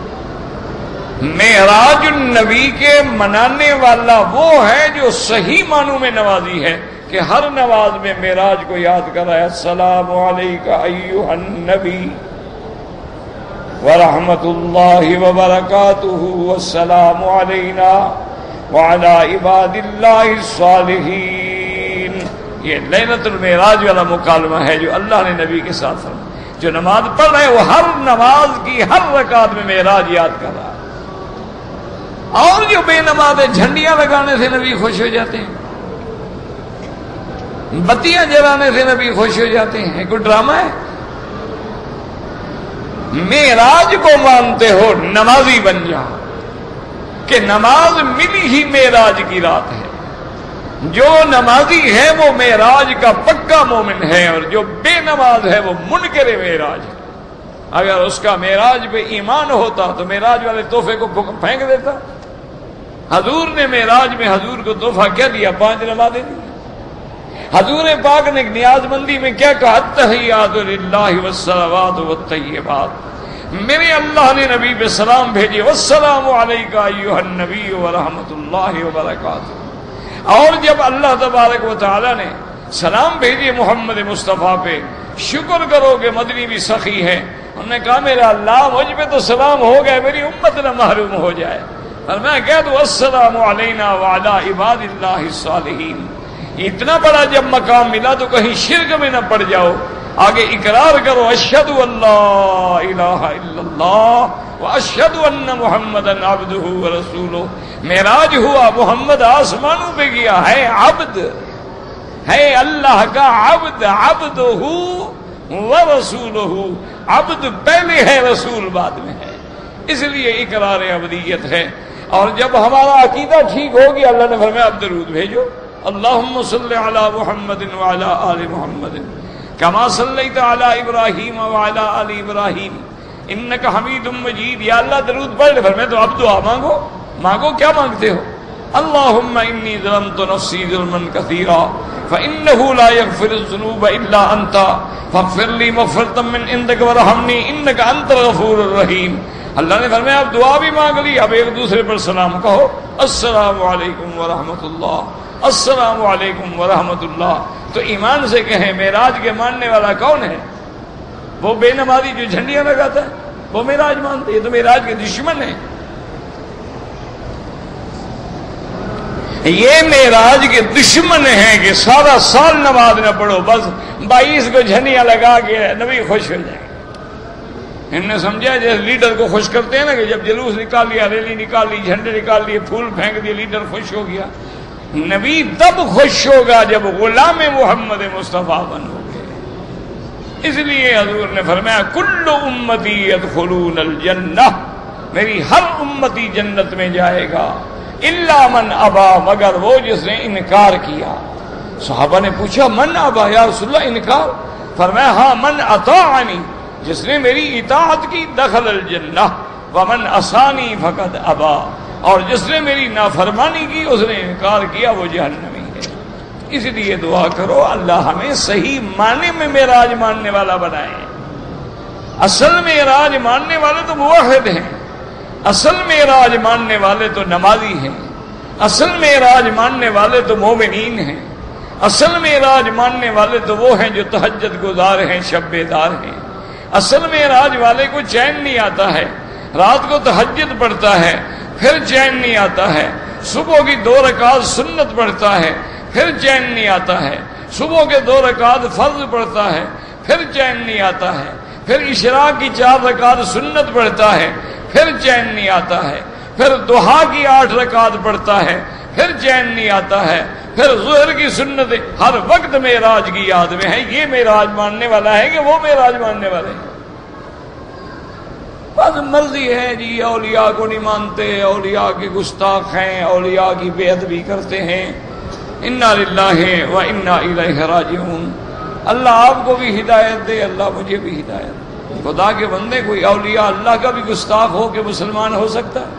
معراج النبی کے منانے والا وہ ہے جو صحیح معنوں میں نوازی ہے کہ ہر نواز میں معراج کو یاد کر رہا ہے. السلام علیکہ ایھا النبی ورحمۃ اللہ وبرکاتہ والسلام علینا وعلی عباد اللہ الصالحین. یہ لیلۃ المعراج والا مکالمہ ہے جو اللہ نے نبی کے ساتھ فرمایا. جو نماز پڑھ رہے وہ ہر نماز کی ہر رکعت میں معراج یاد کر رہا ہے. اور جو بے نماز جھنڈیاں لگانے سے نبی خوش ہو جاتے ہیں, بتیاں جلانے سے نبی خوش ہو جاتے ہیں. کوئی ڈرامہ ہے؟ معراج کو مانتے ہو نمازی بن جاؤ کہ نماز ملی ہی معراج کی رات ہے. جو نمازی ہے وہ معراج کا پکا مومن ہے, اور جو بے نماز ہے وہ منکر معراج ہے. اگر اس کا معراج پہ ایمان ہوتا تو معراج والے تحفے کو پھینک دیتا. حضور نے معراج میں حضور کو تحفہ کیا دیا؟ پانچ نمازیں دی. حضور پاک نے نیاز مندی میں کیا کہا؟ التحیات للہ والصلوات والطیبات. میرے اللہ نے نبی پہ سلام بھیجے, والسلام علیکہ ایھا النبی ورحمۃ اللہ وبرکاتہ. اور جب اللہ تبارک و تعالی نے سلام بھیجے محمد مصطفیٰ پہ, شکر کرو کہ مدنی بھی سخی ہے. انہوں نے کہا میرا اللہ مجھ پہ تو سلام ہو گئے, میری امت نہ محروم ہو جائے. اور میں کہہ دوں السلام علینا وعلی عباد اللہ الصالحین. اتنا بڑا جب مقام ملا تو کہیں شرک میں نہ پڑ جاؤ. آگے اقرار کرو اشہد ان لا الہ الا اللہ واشہد ان محمدا عبدہ ورسولہ. معراج ہوا, محمد آسمانوں پہ گیا, ہے عبد, ہے اللہ کا عبد, عبدہ ورسولہ. عبد پہلے ہے, رسول بعد میں ہے. اس لیے اقرار عبدیت ہے. اور جب ہمارا عقیدہ ٹھیک ہو گیا, اللہ نے فرمایا اب درود بھیجو. اللہم صلی علی محمد وعلی آل محمد کما صلیت علی ابراہیم وعلی آل ابراہیم انک حمید مجید. یا اللہ درود پڑھ لے. فرمایا تو اب دعا مانگو. مانگو, کیا مانگتے ہو؟ اللہم انی ظلمت نفسی ظلما کثیرا فانہ لا یغفر الذنوب الا انت فاغفر لی مغفرۃ من عندک وارحمنی انک انت الغفور الرحیم. اللہ نے فرمایا اب دعا بھی مانگ لی, اب ایک دوسرے پر سلام کہو. السلام علیکم ورحمۃ اللہ, السلام علیکم ورحمۃ اللہ. تو ایمان سے کہیں معراج کے ماننے والا کون ہے؟ وہ بے نمازی جو جھنڈیاں لگاتا ہے, وہ معراج مانتے. یہ تو معراج کے دشمن ہیں. یہ معراج کے دشمن ہیں کہ سارا سال نماز نہ پڑھو, بس بائیس کو جھنڈیاں لگا کے نبی خوش ہو جائیں. انہوں نے سمجھا جیسے لیڈر کو خوش کرتے ہیں نا, کہ جب جلوس نکال لیا, ریلی نکال لی, جھنڈے نکال لیے, پھول پھینک دیے, لیڈر خوش ہو گیا. نبی تب خوش ہوگا جب غلام محمد مصطفیٰ بنو گے. اس لیے حضور نے فرمایا کل امتی یدخلون الجنہ, میری ہر امتی جنت میں جائے گا, الا من ابا, مگر وہ جس نے انکار کیا. صحابہ نے پوچھا من ابا یا رسول اللہ, انکار؟ فرمایا ہاں من اطاعنی, جس نے میری اطاعت کی دخل الجنہ, ومن عصانی فقد ابا, اور جس نے میری نافرمانی کی اس نے انکار کیا وہ جہنمی ہے. اس لیے دعا کرو اللہ ہمیں صحیح معنی میں معراج ماننے والا بنائے. اصل معراج ماننے والے تو موحد ہیں, اصل معراج ماننے والے تو نمازی ہیں, اصل معراج ماننے والے تو مومنین ہیں, اصل معراج ماننے والے تو وہ ہیں جو تہجد گزار ہیں, شب بیدار ہیں. اصل معراج والے کو چین نہیں آتا ہے, رات کو تہجد پڑھتا ہے پھر چین نہیں آتا ہے, صبح کی دو رکعت سنت پڑھتا ہے پھر چین نہیں آتا ہے, صبح کے دو رکعت فرض پڑھتا ہے پھر چین نہیں آتا ہے, پھر اشراق کی چار رکعت سنت پڑھتا ہے پھر چین نہیں آتا ہے, پھر ضحیٰ کی آٹھ رکعت پڑھتا ہے پھر چین نہیں آتا ہے, پھر ظہر کی سنت, ہر وقت معراج کی یاد میں ہے. یہ معراج ماننے والا ہے کہ وہ معراج ماننے والے ہیں؟ بس مرضی ہے جی, اولیاء کو نہیں مانتے, اولیاء کے گستاخ ہیں, اولیاء کی بے ادبی کرتے ہیں. انا للہ و انا الیہ راجعون. اللہ آپ کو بھی ہدایت دے, اللہ مجھے بھی ہدایت دے. خدا کے بندے, کوئی اولیاء اللہ کا بھی گستاخ ہو کے مسلمان ہو سکتا ہے؟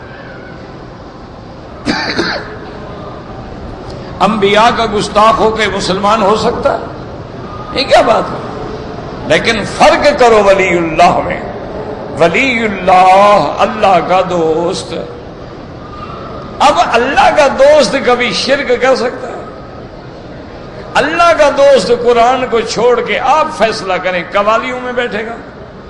انبیاء کا گستاخ ہو کے مسلمان ہو سکتا ہے؟ یہ کیا بات ہے؟ لیکن فرق کرو ولی اللہ میں, ولی اللہ، اللہ کا دوست۔ اب اللہ کا دوست کبھی شرک کر سکتا ہے؟ اللہ کا دوست قرآن کو چھوڑ کے آپ فیصلہ کریں قوالیوں میں بیٹھے گا؟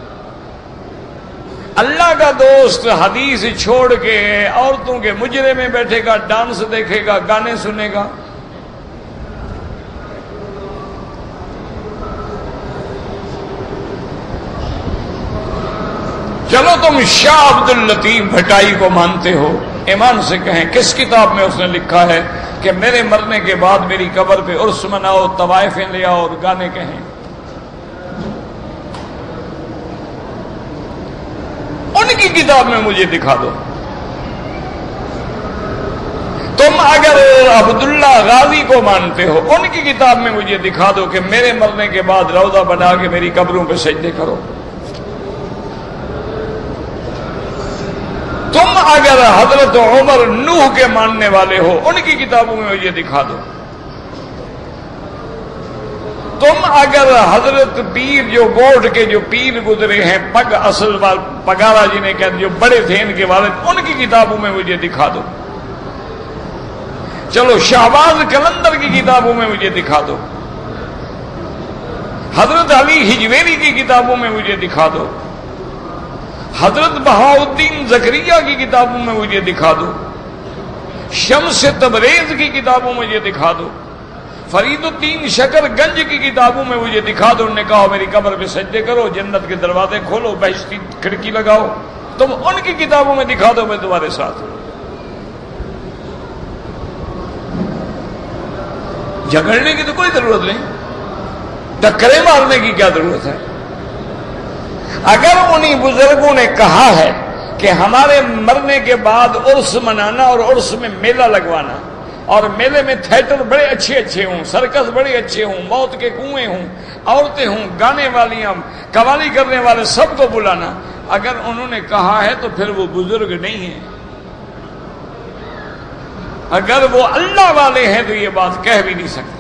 اللہ کا دوست حدیث چھوڑ کے عورتوں کے مجرے میں بیٹھے گا، ڈانس دیکھے گا، گانے سنے گا؟ چلو تم شاہ عبد اللطیف بھٹائی کو مانتے ہو، ایمان سے کہیں کس کتاب میں اس نے لکھا ہے کہ میرے مرنے کے بعد میری قبر پہ عرس مناؤ، طوائفیں لے آؤ اور گانے کہیں؟ ان کی کتاب میں مجھے دکھا دو۔ تم اگر عبداللہ غازی کو مانتے ہو، ان کی کتاب میں مجھے دکھا دو کہ میرے مرنے کے بعد روضہ بنا کے میری قبروں پہ سجدے کرو۔ تم اگر حضرت عمر نوح کے ماننے والے ہو، ان کی کتابوں میں مجھے دکھا دو۔ تم اگر حضرت پیر جو گوڈ کے جو پیر گزرے ہیں، پگ اصل پگارا جنہیں کہتے جو بڑے تھے ان کے والد، ان کی کتابوں میں مجھے دکھا دو۔ چلو شہباز کلندر کی کتابوں میں مجھے دکھا دو۔ حضرت علی ہجویری کی کتابوں میں مجھے دکھا دو۔ حضرت بہاؤالدین زکریا کی کتابوں میں مجھے دکھا دو۔ شمس تبریز کی کتابوں میں مجھے دکھا دو۔ فرید الدین شکر گنج کی کتابوں میں مجھے دکھا دو۔ انہوں نے کہا میری قبر پہ سجدے کرو، جنت کے دروازے کھولو، بہشت کی کھڑکی لگاؤ۔ تم ان کی کتابوں میں دکھا دو، میں تمہارے ساتھ ہوں۔ جھگڑنے کی تو کوئی ضرورت نہیں، ٹکرے مارنے کی کیا ضرورت ہے؟ اگر انہی بزرگوں نے کہا ہے کہ ہمارے مرنے کے بعد عرس منانا اور عرس میں میلہ لگوانا، اور میلے میں تھیٹر بڑے اچھے اچھے ہوں، سرکس بڑے اچھے ہوں، موت کے کنویں ہوں، عورتیں ہوں، گانے والیاں، قوالی کرنے والے سب کو بلانا، اگر انہوں نے کہا ہے تو پھر وہ بزرگ نہیں ہیں۔ اگر وہ اللہ والے ہیں تو یہ بات کہہ بھی نہیں سکتے۔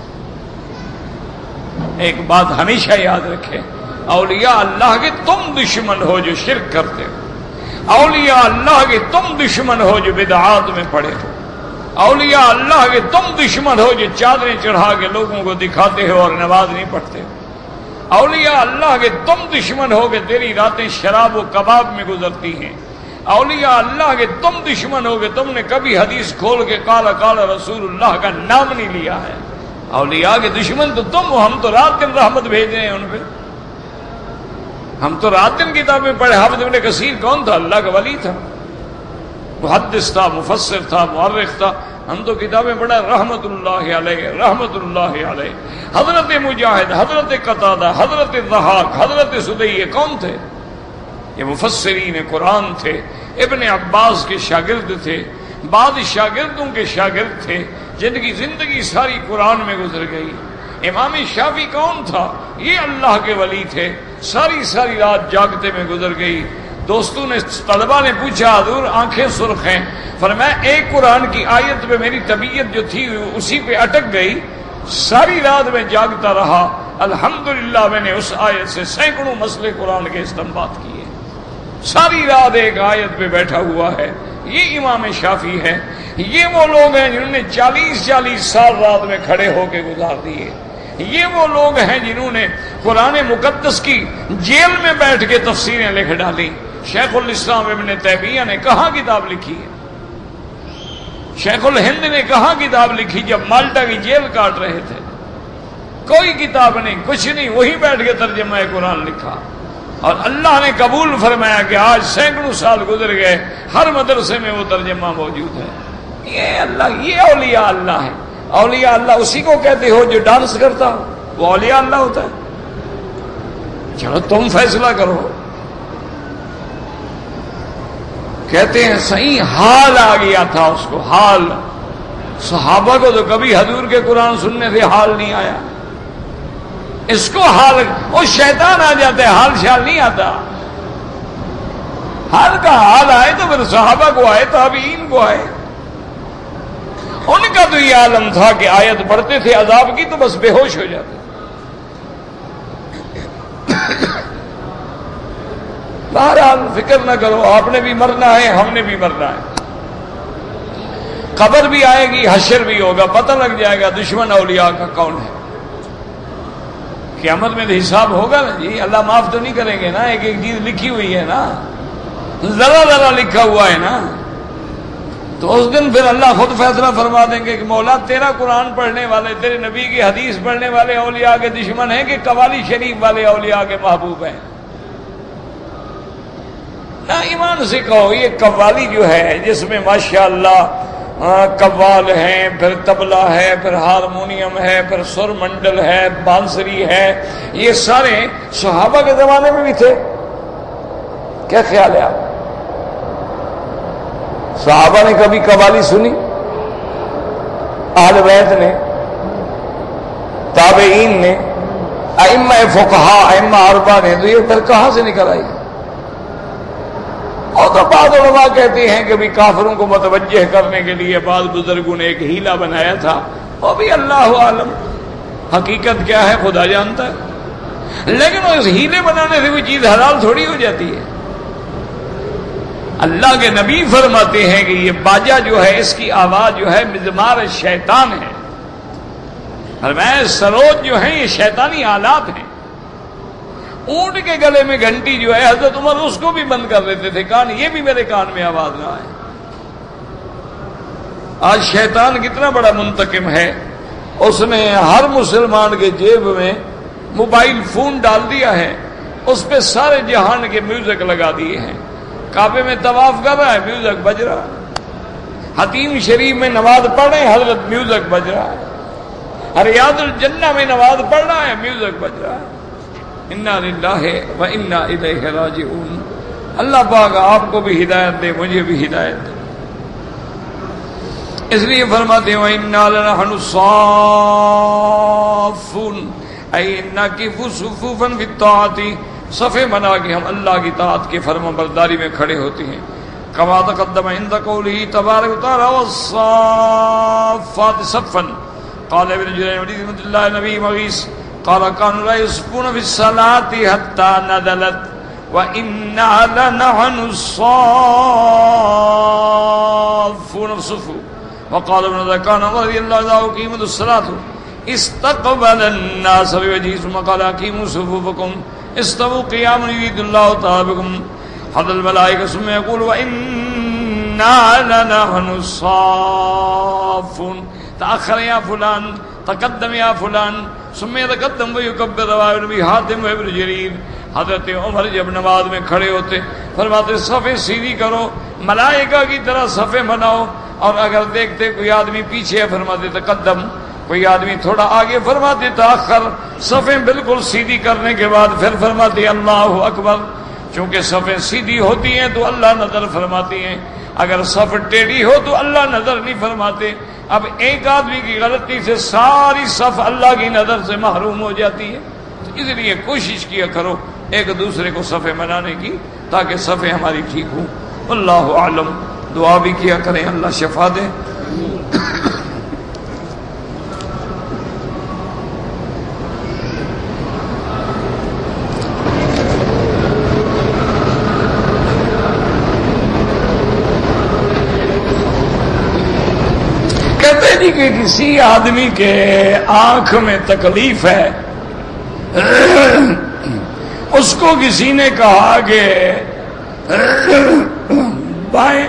ایک بات ہمیشہ یاد رکھیں، اولیاء اللہ کے تم دشمن ہو جو شرک کرتے ہو، اولیاء اللہ کے تم دشمن ہو جو بدعات میں پڑے ہو، اولیاء اللہ کے تم دشمن ہو جو چادریں چڑھا کے لوگوں کو دکھاتے ہو اور نماز نہیں پڑھتے ہو، اولیاء اللہ کے تم دشمن ہو کہ تیری راتیں شراب و کباب میں گزرتی ہیں، اولیاء اللہ کے تم دشمن ہو کہ تم نے کبھی حدیث کھول کے قال قال رسول اللہ کا نام نہیں لیا ہے۔ اولیاء کے دشمن تو تم ہو، ہم تو رات دن رحمت بھیج رہے ہیں ان پہ، ہم تو رات دن کتابیں پڑھے۔ حافظ ابن کثیر کون تھا؟ اللہ کا ولی تھا، محدث تھا، مفسر تھا، مورخ تھا، ہم تو کتابیں پڑھا رحمت اللہ علیہ، رحمت اللہ علیہ۔ حضرت مجاہد، حضرت قتادہ، حضرت ضحاک، حضرت سدی، یہ کون تھے؟ یہ مفسرین قرآن تھے، ابن عباس کے شاگرد تھے، بعض شاگردوں کے شاگرد تھے جن کی زندگی ساری قرآن میں گزر گئی۔ امام شافعی کون تھا؟ یہ اللہ کے ولی تھے، ساری ساری رات جاگتے میں گزر گئی۔ دوستوں نے، طلبہ نے پوچھا حضور آنکھیں سرخ ہیں، فرمایا ایک قرآن کی آیت پہ میری طبیعت جو تھی اسی پہ اٹک گئی، ساری رات میں جاگتا رہا، الحمدللہ میں نے اس آیت سے سینکڑوں مسئلے قرآن کے استنباط کیے، ساری رات ایک آیت پہ بیٹھا ہوا ہے۔ یہ امام شافعی ہے۔ یہ وہ لوگ ہیں جنہوں نے چالیس چالیس سال رات میں کھڑے ہو کے گزار دیے۔ یہ وہ لوگ ہیں جنہوں نے قرآن مقدس کی جیل میں بیٹھ کے تفسیریں لکھ ڈالی۔ شیخ الاسلام ابن تیمیہ نے کہاں کتاب لکھی ہے؟ شیخ الہند نے کہاں کتاب لکھی جب مالٹا کی جیل کاٹ رہے تھے؟ کوئی کتاب نہیں، کچھ نہیں، وہیں بیٹھ کے ترجمہ قرآن لکھا، اور اللہ نے قبول فرمایا کہ آج سینکڑوں سال گزر گئے، ہر مدرسے میں وہ ترجمہ موجود ہے۔ یہ اللہ، یہ اولیاء اللہ ہے۔ اولیاء اللہ اسی کو کہتے ہو جو ڈانس کرتا ہو، وہ اولیاء اللہ ہوتا ہے؟ چلو تم فیصلہ کرو۔ کہتے ہیں صحیح حال آ گیا تھا اس کو، حال۔ صحابہ کو تو کبھی حضور کے قرآن سننے سے حال نہیں آیا، اس کو حال، وہ شیطان آ جاتا ہے، حال شال نہیں آتا۔ حال کا حال آئے تو پھر صحابہ کو آئے، تابعین کو آئے۔ ان کا تو یہ عالم تھا کہ آیت پڑھتے تھے عذاب کی تو بس بے ہوش ہو جاتے۔ بہرحال فکر نہ کرو، آپ نے بھی مرنا ہے، ہم نے بھی مرنا ہے، قبر بھی آئے گی، حشر بھی ہوگا، پتہ لگ جائے گا دشمن اولیاء کا کون ہے۔ قیامت میں تو حساب ہوگا نا جی، اللہ معاف تو نہیں کریں گے نا، ایک ایک چیز لکھی ہوئی ہے نا، ذرا ذرا لکھا ہوا ہے نا، تو اس دن پھر اللہ خود فیصلہ فرما دیں گے کہ مولا تیرا قرآن پڑھنے والے، تیرے نبی کی حدیث پڑھنے والے اولیاء کے دشمن ہیں کہ قوالی شریف والے اولیاء کے محبوب ہیں۔ نہ ایمان سے کہو یہ قوالی جو ہے جس میں ماشاءاللہ قوال ہیں، پھر طبلہ ہے، پھر ہارمونیم ہے، پھر سر منڈل ہے، بانسری ہے، یہ سارے صحابہ کے زمانے میں بھی تھے؟ کیا خیال ہے آپ؟ صحابہ نے کبھی قوالی سنی؟ اہل بیت نے، تابعین نے، ائمہ فقہا، ائمہ اربعہ نے، تو یہ پھر کہاں سے نکل آئی؟ اور تو بعض علماء کہتے ہیں کہ بھی کافروں کو متوجہ کرنے کے لیے بعض بزرگوں نے ایک ہیلا بنایا تھا، وہ بھی اللہ عالم، حقیقت کیا ہے خدا جانتا ہے، لیکن اس ہیلے بنانے سے وہ چیز حلال تھوڑی ہو جاتی ہے۔ اللہ کے نبی فرماتے ہیں کہ یہ باجا جو ہے اس کی آواز جو ہے مزمار شیطان ہے، فرمایا سروج جو ہیں یہ شیطانی آلات ہیں۔ اونٹ کے گلے میں گھنٹی جو ہے حضرت عمر اس کو بھی بند کر دیتے تھے، کان یہ بھی میرے کان میں آواز نہ آئے۔ آج شیطان کتنا بڑا منتقم ہے، اس نے ہر مسلمان کے جیب میں موبائل فون ڈال دیا ہے، اس پہ سارے جہان کے میوزک لگا دیے ہیں، کعبے میں طواف کر رہا ہے میوزک بج رہا ہے، حتیم شریف میں نماز پڑھ رہے ہیں حضرت میوزک بج رہا ہے، ریاض الجنہ میں نماز پڑھ رہا ہے میوزک بج رہا ہے۔ انا للہ و انا الیہ راجعون۔ اللہ پاک آپ کو بھی ہدایت دے، مجھے بھی ہدایت دے۔ اس لیے فرماتے ہیں وَإِنَّا لَنَحْنُ الصَّافُّونَ اَيْ نَقِفُ صُفُوفًا بِالطَّاعَةِ، صفے بنا کے ہم اللہ کی طاعت کے فرما برداری میں کھڑے ہوتے ہیں۔ كما تقدم عند قوله تبارك وتعالى والصافات صفا، قال ابن جرير رحمه الله نبي مغيث قال كانوا لا يصفون في الصلاة حتى نزلت وإنا لنحن الصافون الصفو، وقال ابن ذكوان رضي الله عنه أقيموا الصلاة استقبل الناس بوجهه ثم قال أقيموا صفوفكم استووا قياما يريد الله تعالى بكم حضر الملائكة ثم يقول وإنا لنحن الصافون، تأخر يا فلان، تقدم یا فلان، ثم يتقدم ويكبر رواه نبی حاتم و ابن جریر۔ حضرت عمر جب نماز میں کھڑے ہوتے فرماتے صفیں سیدھی کرو، ملائکہ کی طرح صفیں بناؤ، اور اگر دیکھتے کوئی آدمی پیچھے ہے فرماتے تقدم، کوئی آدمی تھوڑا آگے فرماتے تاخر، صفیں بالکل سیدھی کرنے کے بعد پھر فرماتے اللہ اکبر۔ چونکہ صفیں سیدھی ہوتی ہیں تو اللہ نظر فرماتی ہیں، اگر صف ٹیڑھی ہو تو اللہ نظر نہیں فرماتے۔ اب ایک آدمی کی غلطی سے ساری صف اللہ کی نظر سے محروم ہو جاتی ہے، تو اس لیے کوشش کیا کرو ایک دوسرے کو صفیں بنانے کی تاکہ صفیں ہماری ٹھیک ہوں۔ اللہ عالم، دعا بھی کیا کریں اللہ شفا دے۔ کہ کسی آدمی کے آنکھ میں تکلیف ہے، اس کو کسی نے کہا کہ بائیں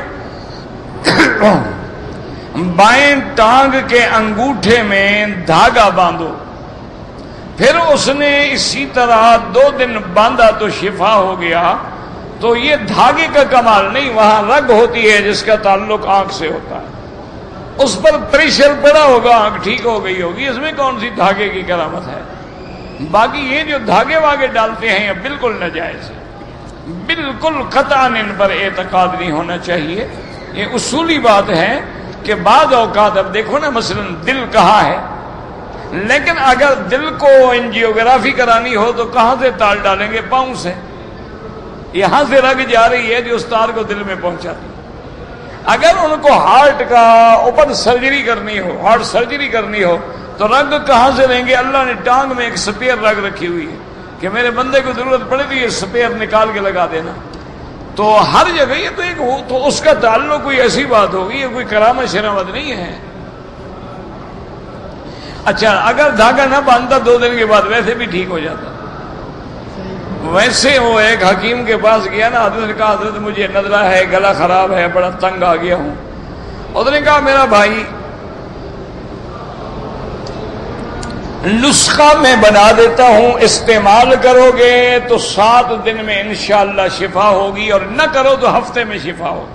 بائیں ٹانگ کے انگوٹھے میں دھاگا باندھو، پھر اس نے اسی طرح دو دن باندھا تو شفا ہو گیا، تو یہ دھاگے کا کمال نہیں، وہاں رگ ہوتی ہے جس کا تعلق آنکھ سے ہوتا ہے، اس پر پریشر پڑا ہوگا آنکھ ٹھیک ہو گئی ہوگی، اس میں کون سی دھاگے کی کرامت ہے؟ باقی یہ جو دھاگے واگے ڈالتے ہیں یہ بالکل ناجائز ہے، بالکل قطعاً ان پر اعتقاد نہیں ہونا چاہیے۔ یہ اصولی بات ہے کہ بعض اوقات اب دیکھو نا مثلا دل کہاں ہے، لیکن اگر دل کو انجیوگرافی کرانی ہو تو کہاں سے تال ڈالیں گے؟ پاؤں سے، یہاں سے رگ جا رہی ہے جو اس تار کو دل میں پہنچاتی ہے۔ اگر ان کو ہارٹ کا اوپن سرجری کرنی ہو، ہارٹ سرجری کرنی ہو تو رگ کہاں سے لیں گے؟ اللہ نے ٹانگ میں ایک سپیئر رگ رکھی ہوئی ہے کہ میرے بندے کو ضرورت پڑے تو یہ سپیئر نکال کے لگا دینا، تو ہر جگہ یہ تو ایک ہو تو اس کا تعلق کوئی ایسی بات ہوگی، یہ کوئی کرامت شرامت نہیں ہے۔ اچھا اگر دھاگا نہ باندھتا دو دن کے بعد ویسے بھی ٹھیک ہو جاتا۔ ویسے وہ ایک حکیم کے پاس گیا نا، حضرت نے کہا حضرت مجھے نزلہ ہے، گلا خراب ہے، بڑا تنگ آ گیا ہوں۔ حضرت نے کہا میرا بھائی نسخہ میں بنا دیتا ہوں، استعمال کرو گے تو سات دن میں انشاءاللہ شفا ہوگی، اور نہ کرو تو ہفتے میں شفا ہوگی۔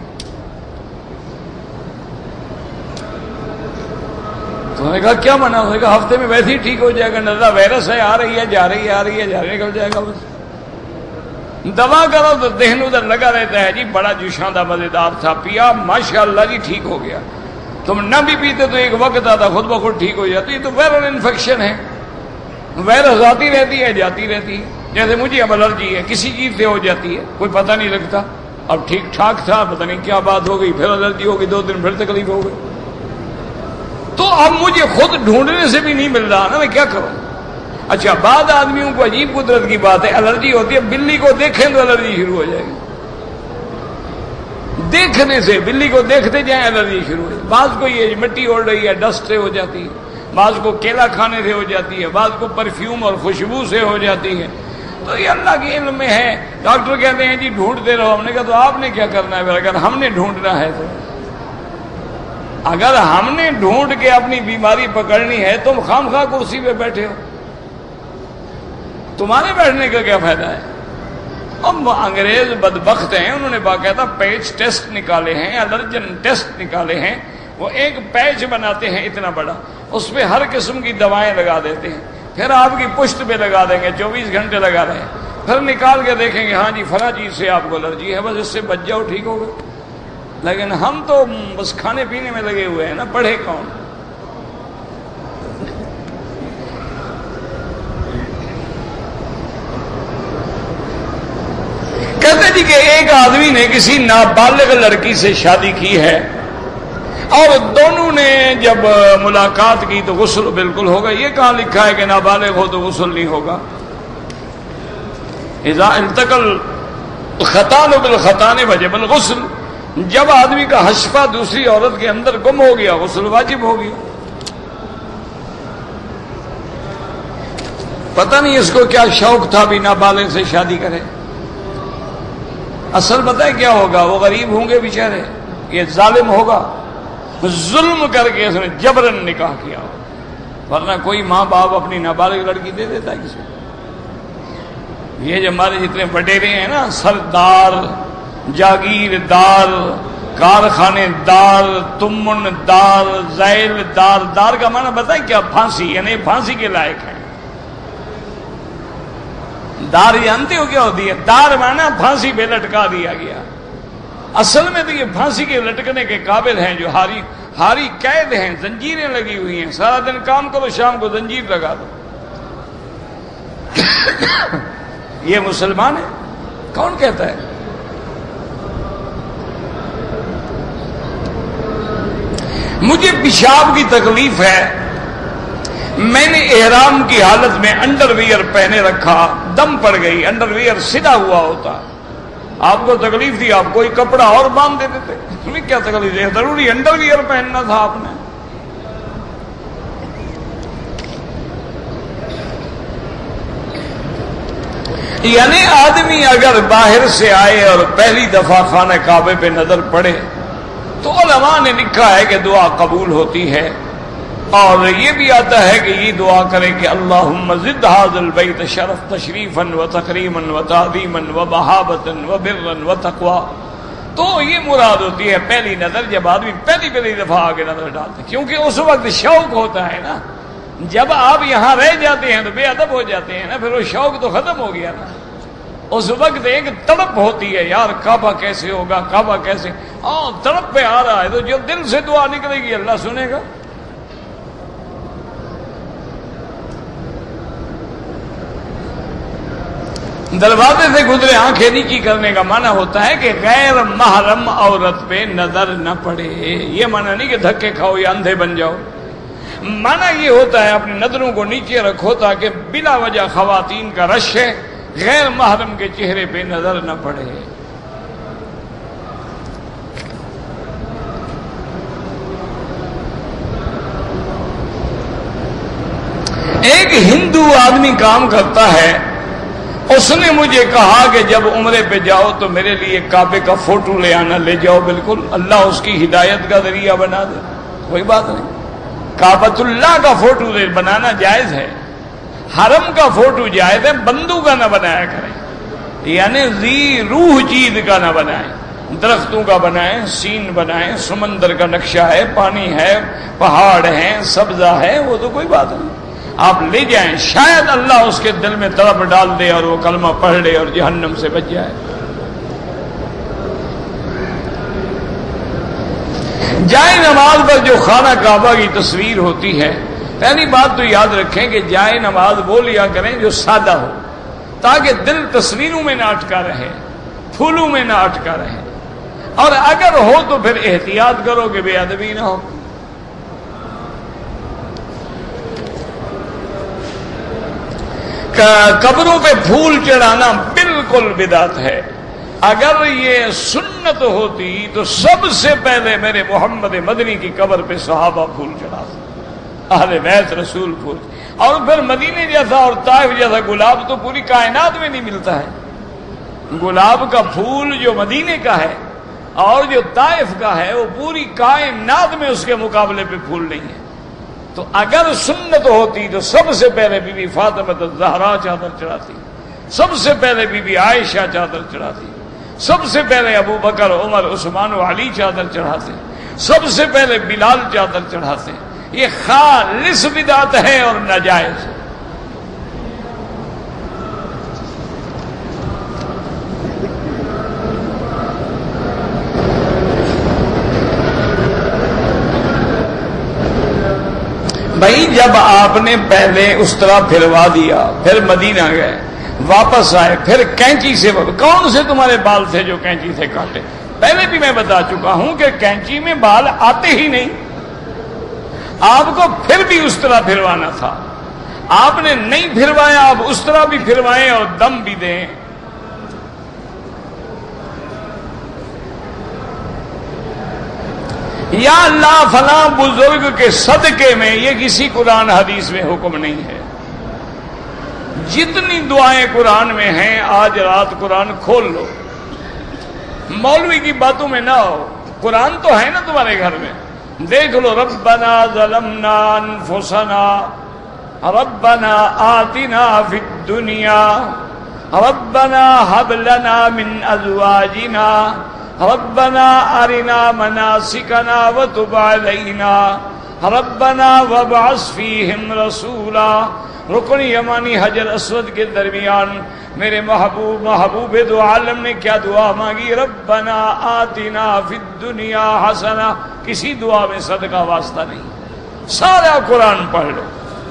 تو نے کہا کیا منع ہوگا؟ ہفتے میں ویسے ہی ٹھیک ہو جائے گا، نزلہ وائرس ہے، آ رہی ہے جا رہی ہے آ رہی ہے جا رہی ہے، نکل جائے گا بس۔ دوا کرو تو دہن ادھر لگا رہتا ہے جی، بڑا جوشاندہ مزیدار تھا، پیا ماشاءاللہ جی ٹھیک ہو گیا۔ تم نہ بھی پیتے تو ایک وقت آتا خود بخود ٹھیک ہو جاتی۔ یہ تو وائرل انفیکشن ہے، وائرس آتی رہتی ہے جاتی رہتی ہے۔ جیسے مجھے اب الرجی ہے، کسی چیز سے ہو جاتی ہے، کوئی پتہ نہیں لگتا، اب ٹھیک ٹھاک تھا، پتہ نہیں کیا بات ہو گئی، پھر الرجی ہو گئی، دو دن پھر تکلیف ہو گئی۔ تو اب مجھے خود ڈھونڈنے سے بھی نہیں مل رہا نا، میں کیا کروں؟ اچھا بعض آدمیوں کو عجیب قدرت کی بات ہے، الرجی ہوتی ہے، بلی کو دیکھیں تو الرجی شروع ہو جائے گی، دیکھنے سے بلی کو دیکھتے جائیں الرجی شروع ہو جائے۔ بعض کو یہ مٹی اڑ رہی ہے ڈسٹ سے ہو جاتی ہے، بعض کو کیلا کھانے سے ہو جاتی ہے، بعض کو پرفیوم اور خوشبو سے ہو جاتی ہے۔ تو یہ اللہ کے علم میں ہے۔ ڈاکٹر کہتے ہیں جی ڈھونڈتے رہو، ہم نے کہا تو آپ نے کیا کرنا ہے؟ اگر ہم نے ڈھونڈنا ہے تو اگر ہم نے ڈھونڈ کے اپنی بیماری پکڑنی ہے، تم خام خواہ کرسی پہ بیٹھے ہو، تمہارے بیٹھنے کا کیا فائدہ ہے؟ اب انگریز بدبخت ہیں، انہوں نے باقاعدہ پیچ ٹیسٹ نکالے ہیں، الرجن ٹیسٹ نکالے ہیں۔ وہ ایک پیچ بناتے ہیں اتنا بڑا، اس پہ ہر قسم کی دوائیں لگا دیتے ہیں، پھر آپ کی پشت پہ لگا دیں گے، چوبیس گھنٹے لگا رہے ہیں، پھر نکال کے دیکھیں گے ہاں جی فلاں چیز سے آپ کو الرجی ہے، بس اس سے بچ جاؤ ٹھیک ہوگا۔ لیکن ہم تو بس کھانے پینے میں لگے ہوئے ہیں نا، پڑھے کون؟ کہتے جی کہ ایک آدمی نے کسی نابالغ لڑکی سے شادی کی ہے، اور دونوں نے جب ملاقات کی تو غسل بالکل ہوگا۔ یہ کہاں لکھا ہے کہ نابالغ ہو تو غسل نہیں ہوگا؟ اذا التقى الختان بالختان وجب الغسل، جب آدمی کا حشفہ دوسری عورت کے اندر گم ہو گیا غسل واجب ہو گیا۔ پتہ نہیں اس کو کیا شوق تھا بھی نابالغ سے شادی کرے۔ اصل پتہ ہے کیا ہوگا؟ وہ غریب ہوں گے بیچارے، یہ ظالم ہوگا، ظلم کر کے اس نے جبرن نکاح کیا، ورنہ کوئی ماں باپ اپنی نابالغ لڑکی دے دیتا ہے کسی کو۔ یہ جو ہمارے جتنے وڈیرے ہیں نا، سردار، جاگیردار، کارخانے دار، تمن دار، زیل دار، دار کا معنی بتائیں کیا؟ پھانسی، یعنی پھانسی کے لائق ہے۔ دار جانتے ہو کیا ہوتی ہے؟ دار معنی پھانسی پہ لٹکا دیا گیا، اصل میں تو یہ پھانسی کے لٹکنے کے قابل ہیں، جو ہاری ہاری قید ہیں، زنجیریں لگی ہوئی ہیں، سارا دن کام کرو شام کو زنجیر لگا دو۔ یہ مسلمان ہے؟ کون کہتا ہے؟ مجھے پیشاب کی تکلیف ہے، میں نے احرام کی حالت میں انڈر ویئر پہنے رکھا، دم پڑ گئی، انڈر ویئر سیدھا ہوا ہوتا، آپ کو تکلیف تھی آپ کوئی کپڑا اور باندھ دیتے تھے، تمہیں کیا تکلیف ہے؟ ضروری انڈر ویئر پہننا تھا آپ نے؟ یعنی آدمی اگر باہر سے آئے اور پہلی دفعہ خانہ کعبے پہ نظر پڑے تو علماء نے لکھا ہے کہ دعا قبول ہوتی ہے، اور یہ بھی آتا ہے کہ یہ دعا کرے کہ اللہم زد ھذا البیت شرف تشریفا و تکریما و تعظیما و مہابتا و برا و تقوا۔ تو یہ مراد ہوتی ہے پہلی نظر، جب آدمی پہلی پہلی دفعہ آگے نظر ڈالتے، کیونکہ اس وقت شوق ہوتا ہے نا، جب آپ یہاں رہ جاتے ہیں تو بے ادب ہو جاتے ہیں نا، پھر وہ شوق تو ختم ہو گیا نا۔ اس وقت ایک تڑپ ہوتی ہے، یار کعبہ کیسے ہوگا، کعبہ کیسے، ہاں تڑپ پہ آ رہا ہے، تو جو دل سے دعا نکلے گی اللہ سنے گا۔ دروازے سے گزرے آنکھیں نیچی کرنے کا معنی ہوتا ہے کہ غیر محرم عورت پہ نظر نہ پڑے۔ یہ معنی نہیں کہ دھکے کھاؤ یا اندھے بن جاؤ، معنی یہ ہوتا ہے اپنی نظروں کو نیچے رکھو تاکہ بلا وجہ خواتین کا رش ہے، غیر محرم کے چہرے پہ نظر نہ پڑے۔ ایک ہندو آدمی کام کرتا ہے، اس نے مجھے کہا کہ جب عمرے پہ جاؤ تو میرے لیے کعبے کا فوٹو لے آنا. لے جاؤ، بالکل، اللہ اس کی ہدایت کا ذریعہ بنا دے، کوئی بات نہیں. کعبۃ اللہ کا فوٹو بنانا جائز ہے، حرم کا فوٹو جائز ہے، بندو کا نہ بنایا کریں، یعنی ذی روح چیز کا نہ بنائیں. درختوں کا بنائیں، سین بنائیں، سمندر کا نقشہ ہے، پانی ہے، پہاڑ ہیں، سبزہ ہے، وہ تو کوئی بات نہیں. آپ لے جائیں، شاید اللہ اس کے دل میں تڑپ ڈال دے اور وہ کلمہ پڑھ لے اور جہنم سے بچ جائے. جائے نماز پر جو خانہ کعبہ کی تصویر ہوتی ہے، پہلی بات تو یاد رکھیں کہ جائے نماز وہ لیا کریں جو سادہ ہو، تاکہ دل تصویروں میں نہ اٹکا رہے، پھولوں میں نہ اٹکا رہے. اور اگر ہو تو پھر احتیاط کرو کہ بے ادبی نہ ہو. قبروں پہ پھول چڑھانا بالکل بدعت ہے. اگر یہ سنت ہوتی تو سب سے پہلے میرے محمد مدنی کی قبر پہ صحابہ پھول چڑھاتے، اہل بیت رسول پھول. اور پھر مدینے جیسا اور طائف جیسا گلاب تو پوری کائنات میں نہیں ملتا ہے. گلاب کا پھول جو مدینے کا ہے اور جو طائف کا ہے وہ پوری کائنات میں اس کے مقابلے پہ پھول نہیں ہے. تو اگر سنت ہوتی تو سب سے پہلے بی بی فاطمہ الزہرا چادر چڑھاتی، سب سے پہلے بی بی عائشہ چادر چڑھاتی، سب سے پہلے ابو بکر، عمر، عثمان و علی چادر چڑھاتے، سب سے پہلے بلال چادر چڑھاتے. یہ خالص بدعت ہے اور ناجائز. بھائی جب آپ نے پہلے اس طرح پھروا دیا، پھر مدینہ گئے، واپس آئے، پھر کینچی سے، کون سے تمہارے بال تھے جو کینچی سے کاٹے؟ پہلے بھی میں بتا چکا ہوں کہ کینچی میں بال آتے ہی نہیں، آپ کو پھر بھی اس طرح پھروانا تھا. آپ نے نہیں پھروایا، آپ اس طرح بھی پھروائیں اور دم بھی دیں. یا اللہ فلاں بزرگ کے صدقے میں، یہ کسی قرآن حدیث میں حکم نہیں ہے. جتنی دعائیں قرآن میں ہیں آج رات قرآن کھول لو، مولوی کی باتوں میں نہ ہو. قرآن تو ہے نا تمہارے گھر میں، دیکھ لو. ربنا ظلمنا انفسنا ربنا آتنا فی الدنیا ربنا هب لنا من ازواجنا ربنا ارنا مناسکنا وتب علینا ربنا وابعث فیہم رسولا. رکن یمانی حجر اسود کے درمیان میرے محبوب محبوب دو عالم نے کیا دعا مانگی؟ ربنا آتنا فی الدنیا حسنہ. کسی دعا میں صدقہ واسطہ نہیں. سارا قرآن پڑھ لو.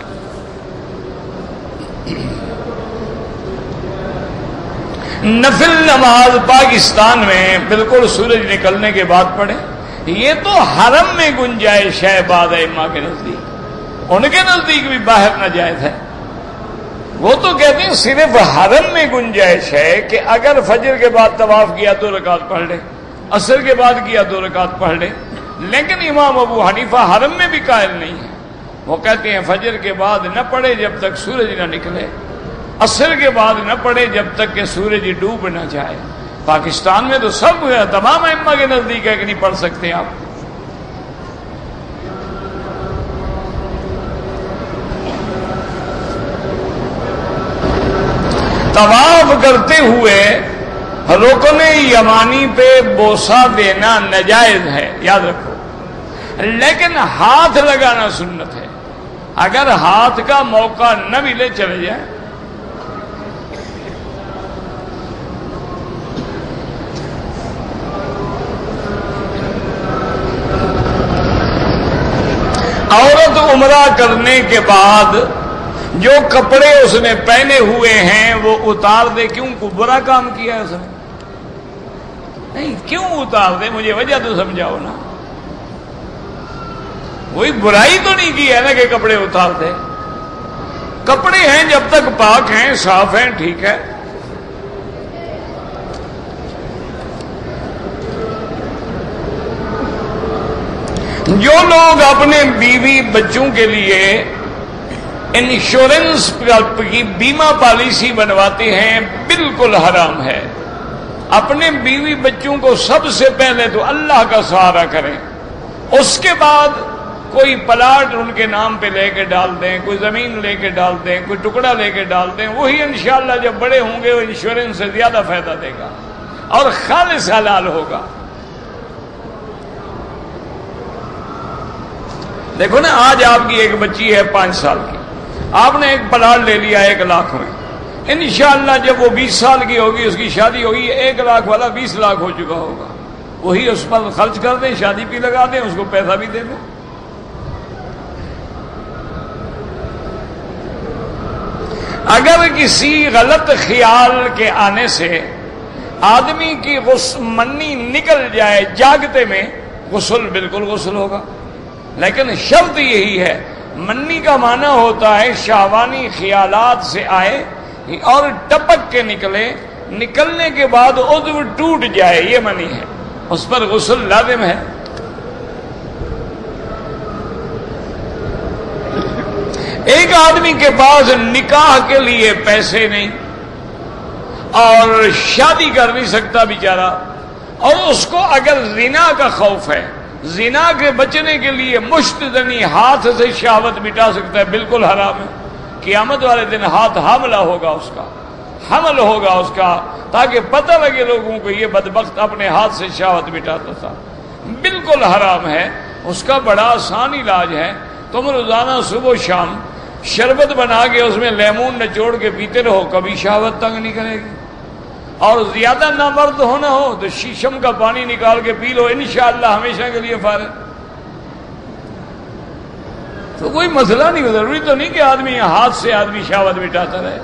نفل نماز پاکستان میں بالکل سورج نکلنے کے بعد پڑھے، یہ تو حرم میں گنجائش ہے بعض ائمہ کے نزدیک. ان کے نزدیک بھی باہر ناجائز ہے. وہ تو کہتے ہیں صرف حرم میں گنجائش ہے کہ اگر فجر کے بعد طواف کیا دو رکعت پڑھ لے، عصر کے بعد کیا دو رکعت پڑھ لے. لیکن امام ابو حنیفہ حرم میں بھی قائل نہیں ہے. وہ کہتے ہیں فجر کے بعد نہ پڑھے جب تک سورج نہ نکلے، عصر کے بعد نہ پڑھے جب تک کہ سورج ڈوب نہ جائے. پاکستان میں تو سب تمام ائمہ کے نزدیک ہے کہ نہیں پڑھ سکتے آپ. طواف کرتے ہوئے رکن یمانی پہ بوسہ دینا ناجائز ہے، یاد رکھو. لیکن ہاتھ لگانا سنت ہے. اگر ہاتھ کا موقع نہ ملے چلے جائے. عورت عمرہ کرنے کے بعد جو کپڑے اس نے پہنے ہوئے ہیں وہ اتار دے. کیوں؟ کوئی برا کام کیا ہے اس نے؟ نہیں. کیوں اتار دے؟ مجھے وجہ تو سمجھاؤ نا. کوئی برائی تو نہیں کی ہے نا کہ کپڑے اتار دے. کپڑے ہیں جب تک پاک ہیں، صاف ہیں، ٹھیک ہے. جو لوگ اپنے بیوی بچوں کے لیے انشورنس کی بیمہ پالیسی بنواتے ہیں، بالکل حرام ہے۔ اپنے بیوی بچوں کو سب سے پہلے تو اللہ کا سہارا کریں، اس کے بعد کوئی پلاٹ ان کے نام پہ لے کے ڈال دیں، کوئی زمین لے کے ڈال دیں، کوئی ٹکڑا لے کے ڈال دیں، وہی انشاءاللہ جب بڑے ہوں گے وہ انشورنس سے زیادہ فائدہ دے گا اور خالص حلال ہوگا۔ دیکھو نا، آج آپ کی ایک بچی ہے پانچ سال کی، آپ نے ایک پلاٹ لے لیا ایک لاکھ میں، انشاءاللہ جب وہ بیس سال کی ہوگی، اس کی شادی ہوگی، ایک لاکھ والا بیس لاکھ ہو چکا ہوگا، وہی اس پر خرچ کر دیں، شادی بھی لگا دیں، اس کو پیسہ بھی دے دیں۔ اگر کسی غلط خیال کے آنے سے آدمی کی منی نکل جائے جاگتے میں، غسل بالکل غسل ہوگا، لیکن شرط یہی ہے، منی کا معنی ہوتا ہے شہوانی خیالات سے آئے اور ٹپک کے نکلے، نکلنے کے بعد عضو ٹوٹ جائے، یہ منی ہے، اس پر غسل لازم ہے۔ ایک آدمی کے پاس نکاح کے لیے پیسے نہیں اور شادی کر نہیں سکتا بیچارہ، اور اس کو اگر زنا کا خوف ہے، زنا کے بچنے کے لیے مشت زنی ہاتھ سے شہوت مٹا سکتا ہے، بالکل حرام ہے۔ قیامت والے دن ہاتھ حاملہ ہوگا، اس کا حمل ہوگا اس کا، تاکہ پتہ لگے لوگوں کو یہ بدبخت اپنے ہاتھ سے شہوت مٹاتا تھا، بالکل حرام ہے۔ اس کا بڑا آسان علاج ہے، تم روزانہ صبح و شام شربت بنا کے اس میں لیمون نچوڑ کے پیتے رہو، کبھی شہوت تنگ نہیں کرے گی۔ اور زیادہ نامرد ہونا ہو تو شیشم کا پانی نکال کے پی لو، انشاءاللہ ہمیشہ کے لیے فارغ۔ تو کوئی مسئلہ نہیں، ضروری تو نہیں کہ آدمی ہاتھ سے آدمی شہوت مٹاتا رہے۔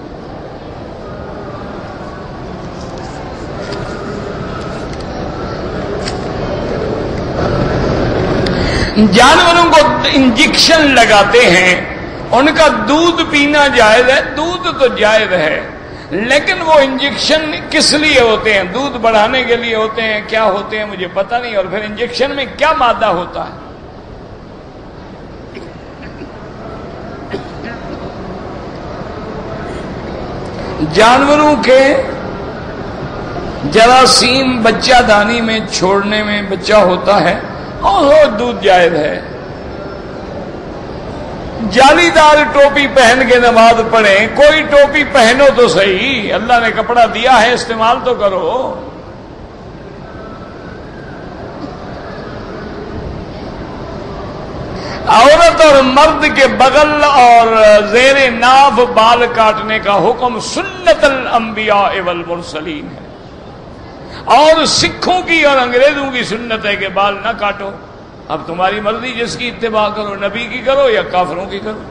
جانوروں کو انجیکشن لگاتے ہیں، ان کا دودھ پینا جائز ہے، دودھ تو جائز ہے، لیکن وہ انجیکشن کس لیے ہوتے ہیں؟ دودھ بڑھانے کے لیے ہوتے ہیں، کیا ہوتے ہیں مجھے پتہ نہیں، اور پھر انجیکشن میں کیا مادہ ہوتا ہے؟ جانوروں کے جراثیم بچہ دانی میں چھوڑنے میں بچہ ہوتا ہے اور وہ دودھ جائز ہے۔ جالی دار ٹوپی پہن کے نماز پڑھیں، کوئی ٹوپی پہنو تو صحیح، اللہ نے کپڑا دیا ہے استعمال تو کرو۔ عورت اور مرد کے بغل اور زیر ناف بال کاٹنے کا حکم سنت الانبیاء والمرسلین ہے، اور سکھوں کی اور انگریزوں کی سنت ہے کہ بال نہ کاٹو۔ اب تمہاری مرضی، جس کی اتباع کرو، نبی کی کرو یا کافروں کی کرو۔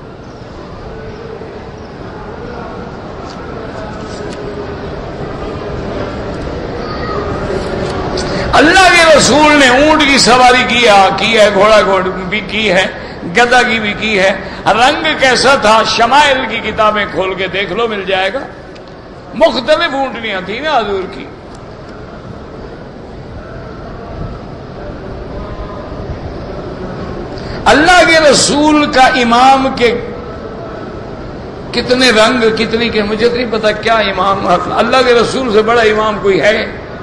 اللہ کے رسول نے اونٹ کی سواری کیا کی ہے، گھوڑا گھوڑی بھی کی ہے، گدھا کی بھی کی ہے۔ رنگ کیسا تھا؟ شمائل کی کتابیں کھول کے دیکھ لو، مل جائے گا۔ مختلف اونٹنیاں تھیں نا حضور کی۔ اللہ کے رسول کا امام کے کتنے رنگ، کتنی کے مجھے نہیں پتا کیا امام، اللہ کے رسول سے بڑا امام کوئی ہے؟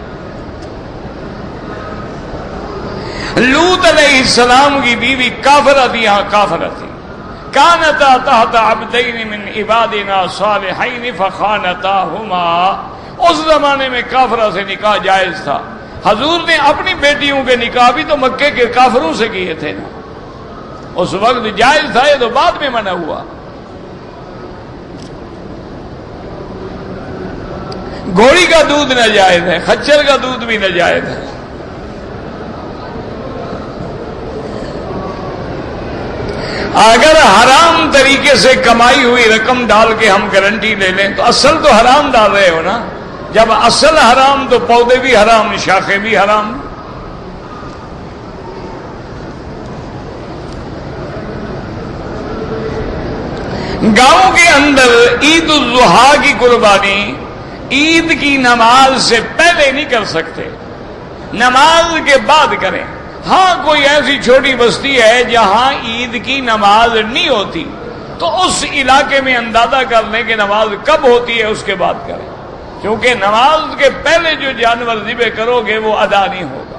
لوط علیہ السلام کی بیوی کافرہ تھی، ہاں کافرہ تھی۔ کانتا تحت عبدین من عبادنا صالحین فخانتاہما، اس زمانے میں کافرہ سے نکاح جائز تھا۔ حضور نے اپنی بیٹیوں کے نکاح بھی تو مکے کے کافروں سے کیے تھے نا، اس وقت جائز تھا، یہ تو بعد میں منع ہوا۔ گھوڑی کا دودھ ناجائز ہے، خچر کا دودھ بھی ناجائز ہے۔ اگر حرام طریقے سے کمائی ہوئی رقم ڈال کے ہم گارنٹی لے لیں تو اصل تو حرام ڈال رہے ہو نا۔ جب اصل حرام تو پودے بھی حرام، شاخیں بھی حرام۔ گاؤں کے اندر عید الاضحیٰ کی قربانی عید کی نماز سے پہلے نہیں کر سکتے، نماز کے بعد کریں۔ ہاں کوئی ایسی چھوٹی بستی ہے جہاں عید کی نماز نہیں ہوتی، تو اس علاقے میں اندازہ کر لیں کہ نماز کب ہوتی ہے، اس کے بعد کریں، کیونکہ نماز کے پہلے جو جانور ذبح کرو گے وہ ادا نہیں ہوگا۔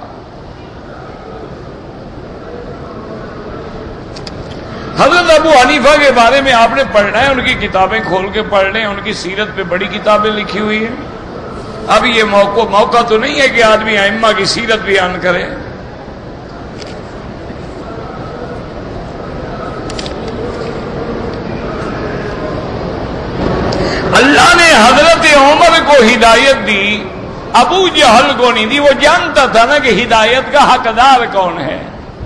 حضرت ابو حنیفہ کے بارے میں آپ نے پڑھنا ہے، ان کی کتابیں کھول کے پڑھ لیں، ان کی سیرت پہ بڑی کتابیں لکھی ہوئی ہیں۔ اب یہ موقع موقع تو نہیں ہے کہ آدمی ائمہ کی سیرت بیان کرے۔ اللہ نے حضرت عمر کو ہدایت دی، ابو جہل کو نہیں دی۔ وہ جانتا تھا نا کہ ہدایت کا حقدار کون ہے،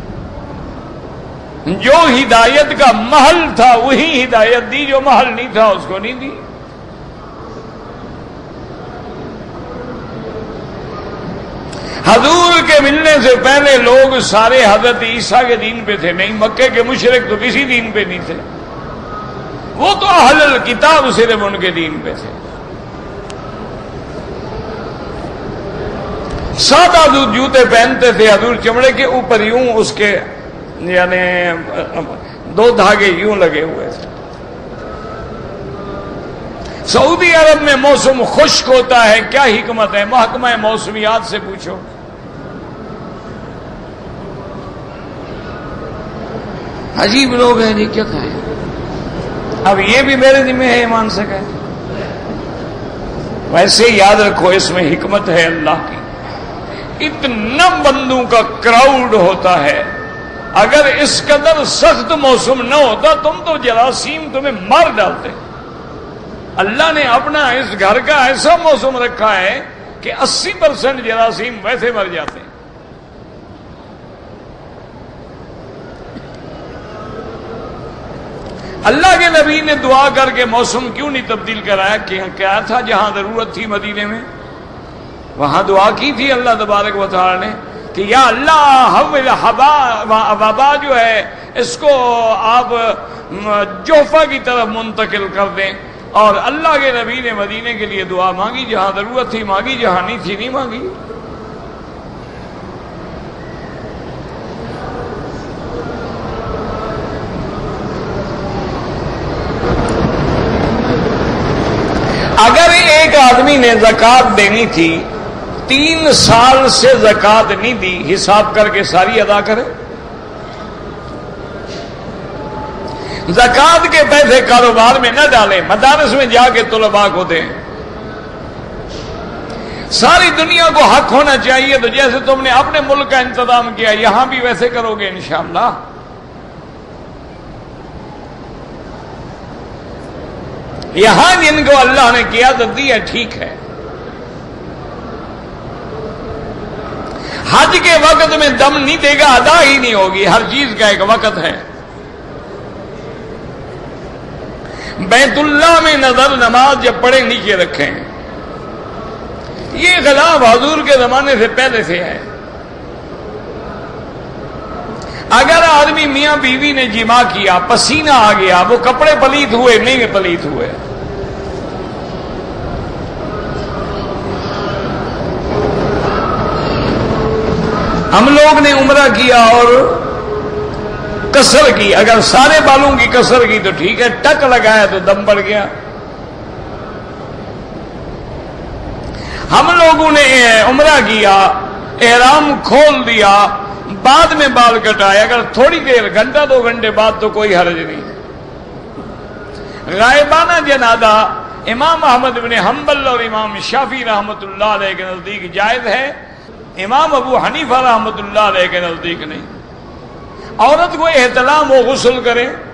جو ہدایت کا محل تھا وہی ہدایت دی، جو محل نہیں تھا اس کو نہیں دی۔ حضور کے ملنے سے پہلے لوگ سارے حضرت عیسیٰ کے دین پہ تھے نہیں، مکے کے مشرک تو کسی دین پہ نہیں تھے، وہ تو اہل الکتاب صرف ان کے دین پہ تھے۔ سادہ جوتے پہنتے تھے حضور، چمڑے کے اوپر یوں اس کے یعنی دو دھاگے یوں لگے ہوئے تھے۔ سعودی عرب میں موسم خشک ہوتا ہے، کیا حکمت ہے؟ محکمہ موسمیات سے پوچھو۔ عجیب لوگ ہیں جی، کیا کہیں؟ اب یہ بھی میرے ذمہ ہے ایمان سے کہیں؟ ویسے یاد رکھو اس میں حکمت ہے اللہ کی۔ اتنا بندوں کا کراؤڈ ہوتا ہے، اگر اس قدر سخت موسم نہ ہوتا تم تو جراثیم تمہیں مار ڈالتے۔ اللہ نے اپنا اس گھر کا ایسا موسم رکھا ہے کہ اسی پرسنٹ جراثیم ویسے مر جاتے ہیں۔ اللہ کے نبی نے دعا کر کے موسم کیوں نہیں تبدیل کرایا؟ کہ کیا تھا جہاں ضرورت تھی مدینے میں وہاں دعا کی تھی اللہ تبارک و تعالی نے کہ یا اللہ حول وبا جو ہے اس کو آپ جوفہ کی طرف منتقل کر دیں، اور اللہ کے نبی نے مدینے کے لیے دعا مانگی، جہاں ضرورت تھی مانگی، جہاں نہیں تھی نہیں مانگی۔ اگر ایک آدمی نے زکوٰۃ دینی تھی، تین سال سے زکوٰۃ نہیں دی، حساب کر کے ساری ادا کرے۔ زکوٰۃ کے پیسے کاروبار میں نہ ڈالیں، مدارس میں جا کے طلباء کو دیں۔ ساری دنیا کو حق ہونا چاہیے، تو جیسے تم نے اپنے ملک کا انتظام کیا یہاں بھی ویسے کرو گے انشاءاللہ۔ یہاں جن کو اللہ نے قیادت دی ہے ٹھیک ہے، حج کے وقت میں دم نہیں دے گا، ادا ہی نہیں ہوگی، ہر چیز کا ایک وقت ہے۔ بیت اللہ میں نظر نماز جب پڑھے نیچے رکھیں، یہ خلاف حضور کے زمانے سے پہلے سے ہے۔ اگر آدمی میاں بیوی نے جماع کیا، پسینہ آ گیا، وہ کپڑے پلیت ہوئے نہیں پلیت ہوئے، ہم لوگ نے عمرہ کیا اور کسر کی، اگر سارے بالوں کی کسر کی تو ٹھیک ہے، ٹک لگایا تو دم بڑھ گیا۔ ہم لوگوں نے عمرہ کیا، احرام کھول دیا، بعد میں بال کٹائے، اگر تھوڑی دیر گھنٹہ دو گھنٹے بعد تو کوئی حرج نہیں۔ غائبانہ جنازہ امام احمد بن حنبل اور امام شافعی رحمۃ اللہ علیہ کے نزدیک جائز ہے، امام ابو حنیفہ رحمۃ اللہ علیہ کے نزدیک نہیں۔ عورت کو احتلام و غسل کرے،